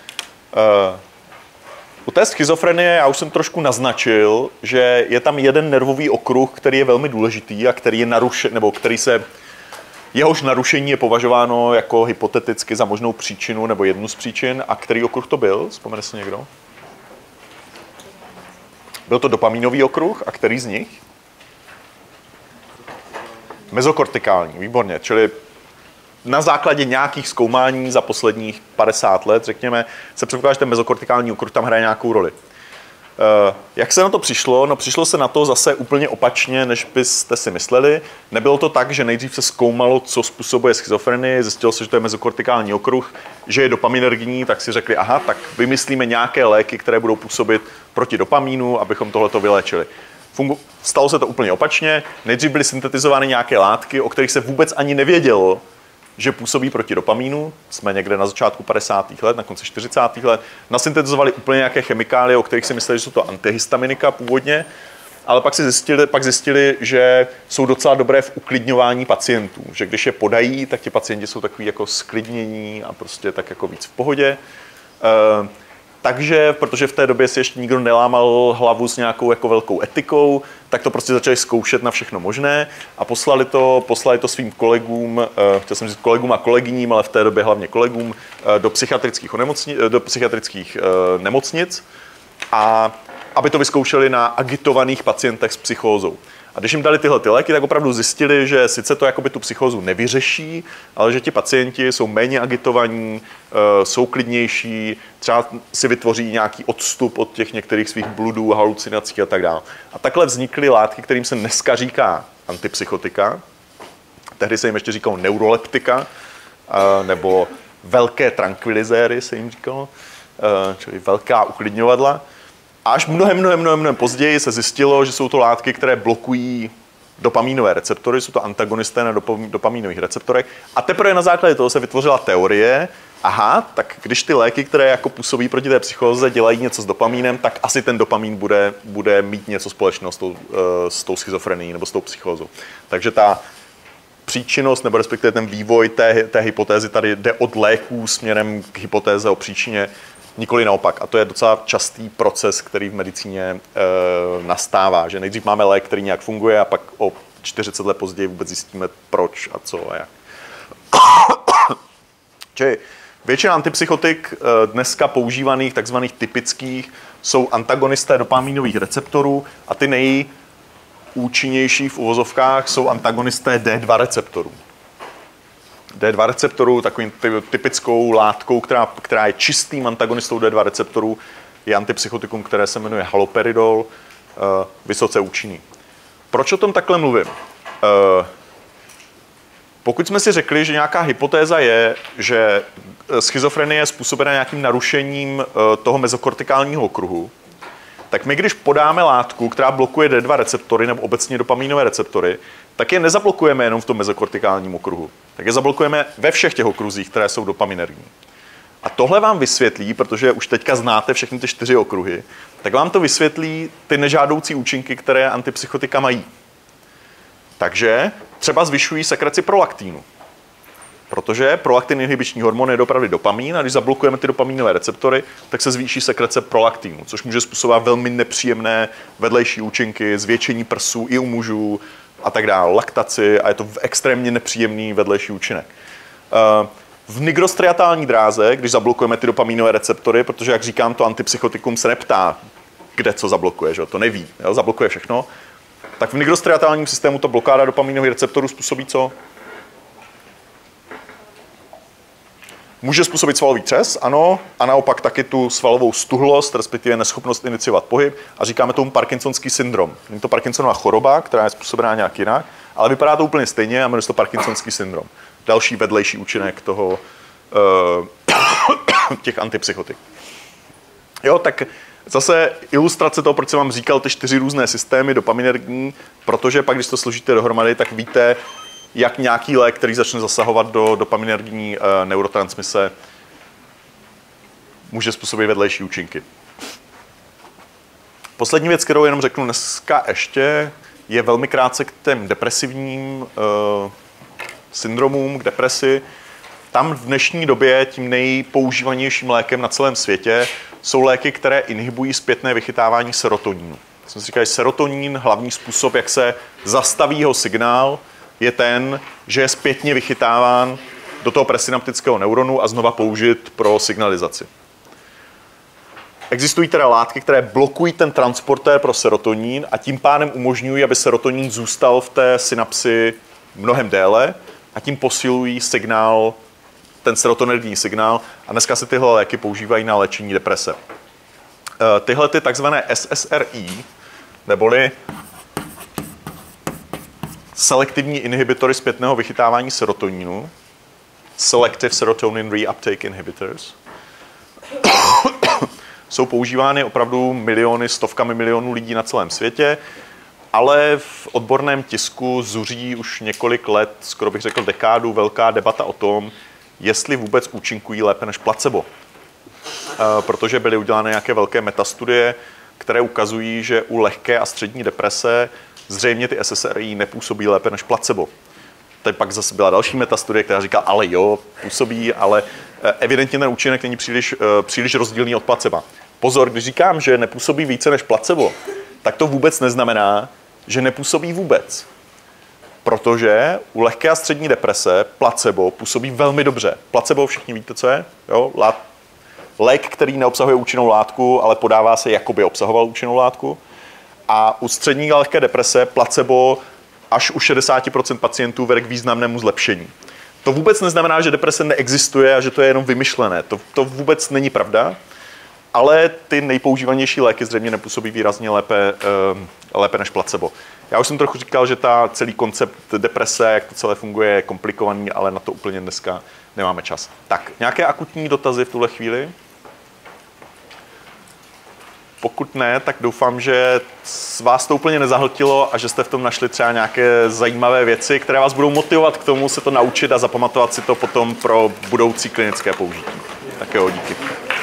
U té schizofrenie já už jsem trošku naznačil, že je tam jeden nervový okruh, který je velmi důležitý a který je narušen, nebo jehož narušení je považováno jako hypoteticky za možnou příčinu nebo jednu z příčin. A který okruh to byl? Vzpomene si někdo? Byl to dopaminový okruh a který z nich? Mezokortikální, výborně. Čili na základě nějakých zkoumání za posledních 50 let, řekněme, se předpokládá, že ten mezokortikální okruh tam hraje nějakou roli. Jak se na to přišlo? No přišlo se na to zase úplně opačně, než byste si mysleli. Nebylo to tak, že nejdřív se zkoumalo, co způsobuje schizofrenii, zjistilo se, že to je mezokortikální okruh, že je dopaminergní, tak si řekli, aha, tak vymyslíme nějaké léky, které budou působit proti dopamínu, abychom tohleto vyléčili. Stalo se to úplně opačně. Nejdřív byly syntetizovány nějaké látky, o kterých se vůbec ani nevědělo, že působí proti dopamínu. Jsme někde na začátku 50. let, na konci 40. let. Nasyntetizovali úplně nějaké chemikálie, o kterých si mysleli, že jsou to antihistaminika původně, ale pak zjistili, že jsou docela dobré v uklidňování pacientů. Že když je podají, tak ti pacienti jsou takový jako sklidnění a prostě tak jako víc v pohodě. Takže, protože v té době si ještě nikdo nelámal hlavu s nějakou jako velkou etikou, tak to prostě začali zkoušet na všechno možné a poslali to svým kolegům, chtěl jsem říct kolegům a kolegyním, ale v té době hlavně kolegům, do psychiatrických nemocnic, a aby to vyzkoušeli na agitovaných pacientech s psychózou. A když jim dali tyhle léky, tak opravdu zjistili, že sice to jakoby tu psychózu nevyřeší, ale že ti pacienti jsou méně agitovaní, jsou klidnější, třeba si vytvoří nějaký odstup od těch některých svých bludů, halucinací a tak dále. A takhle vznikly látky, kterým se dneska říká antipsychotika. Tehdy se jim ještě říkalo neuroleptika, nebo velké tranquilizéry se jim říkalo, čili velká uklidňovadla. A až mnohem později se zjistilo, že jsou to látky, které blokují dopamínové receptory, jsou to antagonisté na dopamínových receptorech. A teprve na základě toho se vytvořila teorie, aha, tak když ty léky, které jako působí proti té psychóze, dělají něco s dopamínem, tak asi ten dopamín bude mít něco společného s tou schizofrenií nebo s tou psychózou. Takže ta příčinnost, nebo respektive ten vývoj té hypotézy tady jde od léků směrem k hypotéze o příčině, nikoli naopak. A to je docela častý proces, který v medicíně nastává, že nejdřív máme lék, který nějak funguje a pak o 40 let později vůbec zjistíme proč a co a jak. Čili většina antipsychotik dneska používaných, takzvaných typických, jsou antagonisté dopamínových receptorů a ty nejúčinnější v uvozovkách jsou antagonisté D2 receptorů. D2 receptorů, takovým typickou látkou, která je čistým antagonistou D2 receptorů, je antipsychotikum, které se jmenuje haloperidol, vysoce účinný. Proč o tom takhle mluvím? Pokud jsme si řekli, že nějaká hypotéza je, že schizofrenie je způsobena nějakým narušením toho mezokortikálního okruhu, tak my, když podáme látku, která blokuje D2 receptory nebo obecně dopamínové receptory, tak je nezablokujeme jenom v tom mezokortikálním okruhu. Tak je zablokujeme ve všech těch okruzích, které jsou dopaminergní. A tohle vám vysvětlí, protože už teďka znáte všechny ty 4 okruhy, tak vám to vysvětlí ty nežádoucí účinky, které antipsychotika mají. Takže třeba zvyšují sekreci prolaktínu. Protože prolaktin inhibiční hormon je dopravdy dopamín a když zablokujeme ty dopamínové receptory, tak se zvýší sekrece prolaktínu, což může způsobovat velmi nepříjemné vedlejší účinky, zvětšení prsů i u mužů a tak dále, laktaci, a je to extrémně nepříjemný vedlejší účinek. V nigrostriatální dráze, když zablokujeme ty dopamínové receptory, protože, jak říkám, to antipsychotikum se neptá, kde co zablokuje, že? To neví, jo? Zablokuje všechno, tak v nigrostriatálním systému ta blokáda dopamínových receptorů způsobí co? Může způsobit svalový třes, ano, a naopak taky tu svalovou stuhlost, respektive neschopnost iniciovat pohyb, a říkáme tomu Parkinsonský syndrom. Není to Parkinsonova choroba, která je způsobená nějak jinak, ale vypadá to úplně stejně a jmenuje se to Parkinsonský syndrom. Další vedlejší účinek toho, těch antipsychotik. Jo, tak zase ilustrace toho, proč jsem vám říkal ty 4 různé systémy dopaminergní, protože pak, když to složíte dohromady, tak víte, jak nějaký lék, který začne zasahovat do dopaminergní neurotransmise, může způsobit vedlejší účinky. Poslední věc, kterou jenom řeknu dneska ještě, je velmi krátce k těm depresivním syndromům, k depresi. Tam v dnešní době tím nejpoužívanějším lékem na celém světě jsou léky, které inhibují zpětné vychytávání serotonínu. Jsem si říkal, že serotonín, hlavní způsob, jak se zastaví jeho signál, je ten, že je zpětně vychytáván do toho presynaptického neuronu a znova použit pro signalizaci. Existují teda látky, které blokují ten transportér pro serotonín a tím pádem umožňují, aby serotonín zůstal v té synapsi mnohem déle a tím posilují signál, ten serotoninergní signál, a dneska se tyhle léky používají na léčení deprese. tyhle ty takzvané SSRI, neboli selektivní inhibitory zpětného vychytávání serotoninu, Selective Serotonin Reuptake Inhibitors, jsou používány opravdu miliony, stovkami milionů lidí na celém světě, ale v odborném tisku zuří už několik let, skoro bych řekl dekádu, velká debata o tom, jestli vůbec účinkují lépe než placebo. Protože byly udělány nějaké velké metastudie, které ukazují, že u lehké a střední deprese zřejmě ty SSRI nepůsobí lépe než placebo. Teď pak zase byla další metastudie, která říká, ale jo, působí, ale evidentně ten účinek není příliš rozdílný od placeba. Pozor, když říkám, že nepůsobí více než placebo, tak to vůbec neznamená, že nepůsobí vůbec. Protože u lehké a střední deprese placebo působí velmi dobře. Placebo, všichni víte, co je? Jo? Lék, který neobsahuje účinnou látku, ale podává se, jako by obsahoval účinnou látku. A u střední a lehké deprese placebo až u 60% pacientů vede k významnému zlepšení. To vůbec neznamená, že deprese neexistuje a že to je jenom vymyšlené. To vůbec není pravda, ale ty nejpoužívanější léky zřejmě nepůsobí výrazně lépe než placebo. Já už jsem trochu říkal, že celý koncept deprese, jak to celé funguje, je komplikovaný, ale na to úplně dneska nemáme čas. Tak, nějaké akutní dotazy v tuhle chvíli? Pokud ne, tak doufám, že vás to úplně nezahltilo a že jste v tom našli třeba nějaké zajímavé věci, které vás budou motivovat k tomu se to naučit a zapamatovat si to potom pro budoucí klinické použití. Tak jo, díky.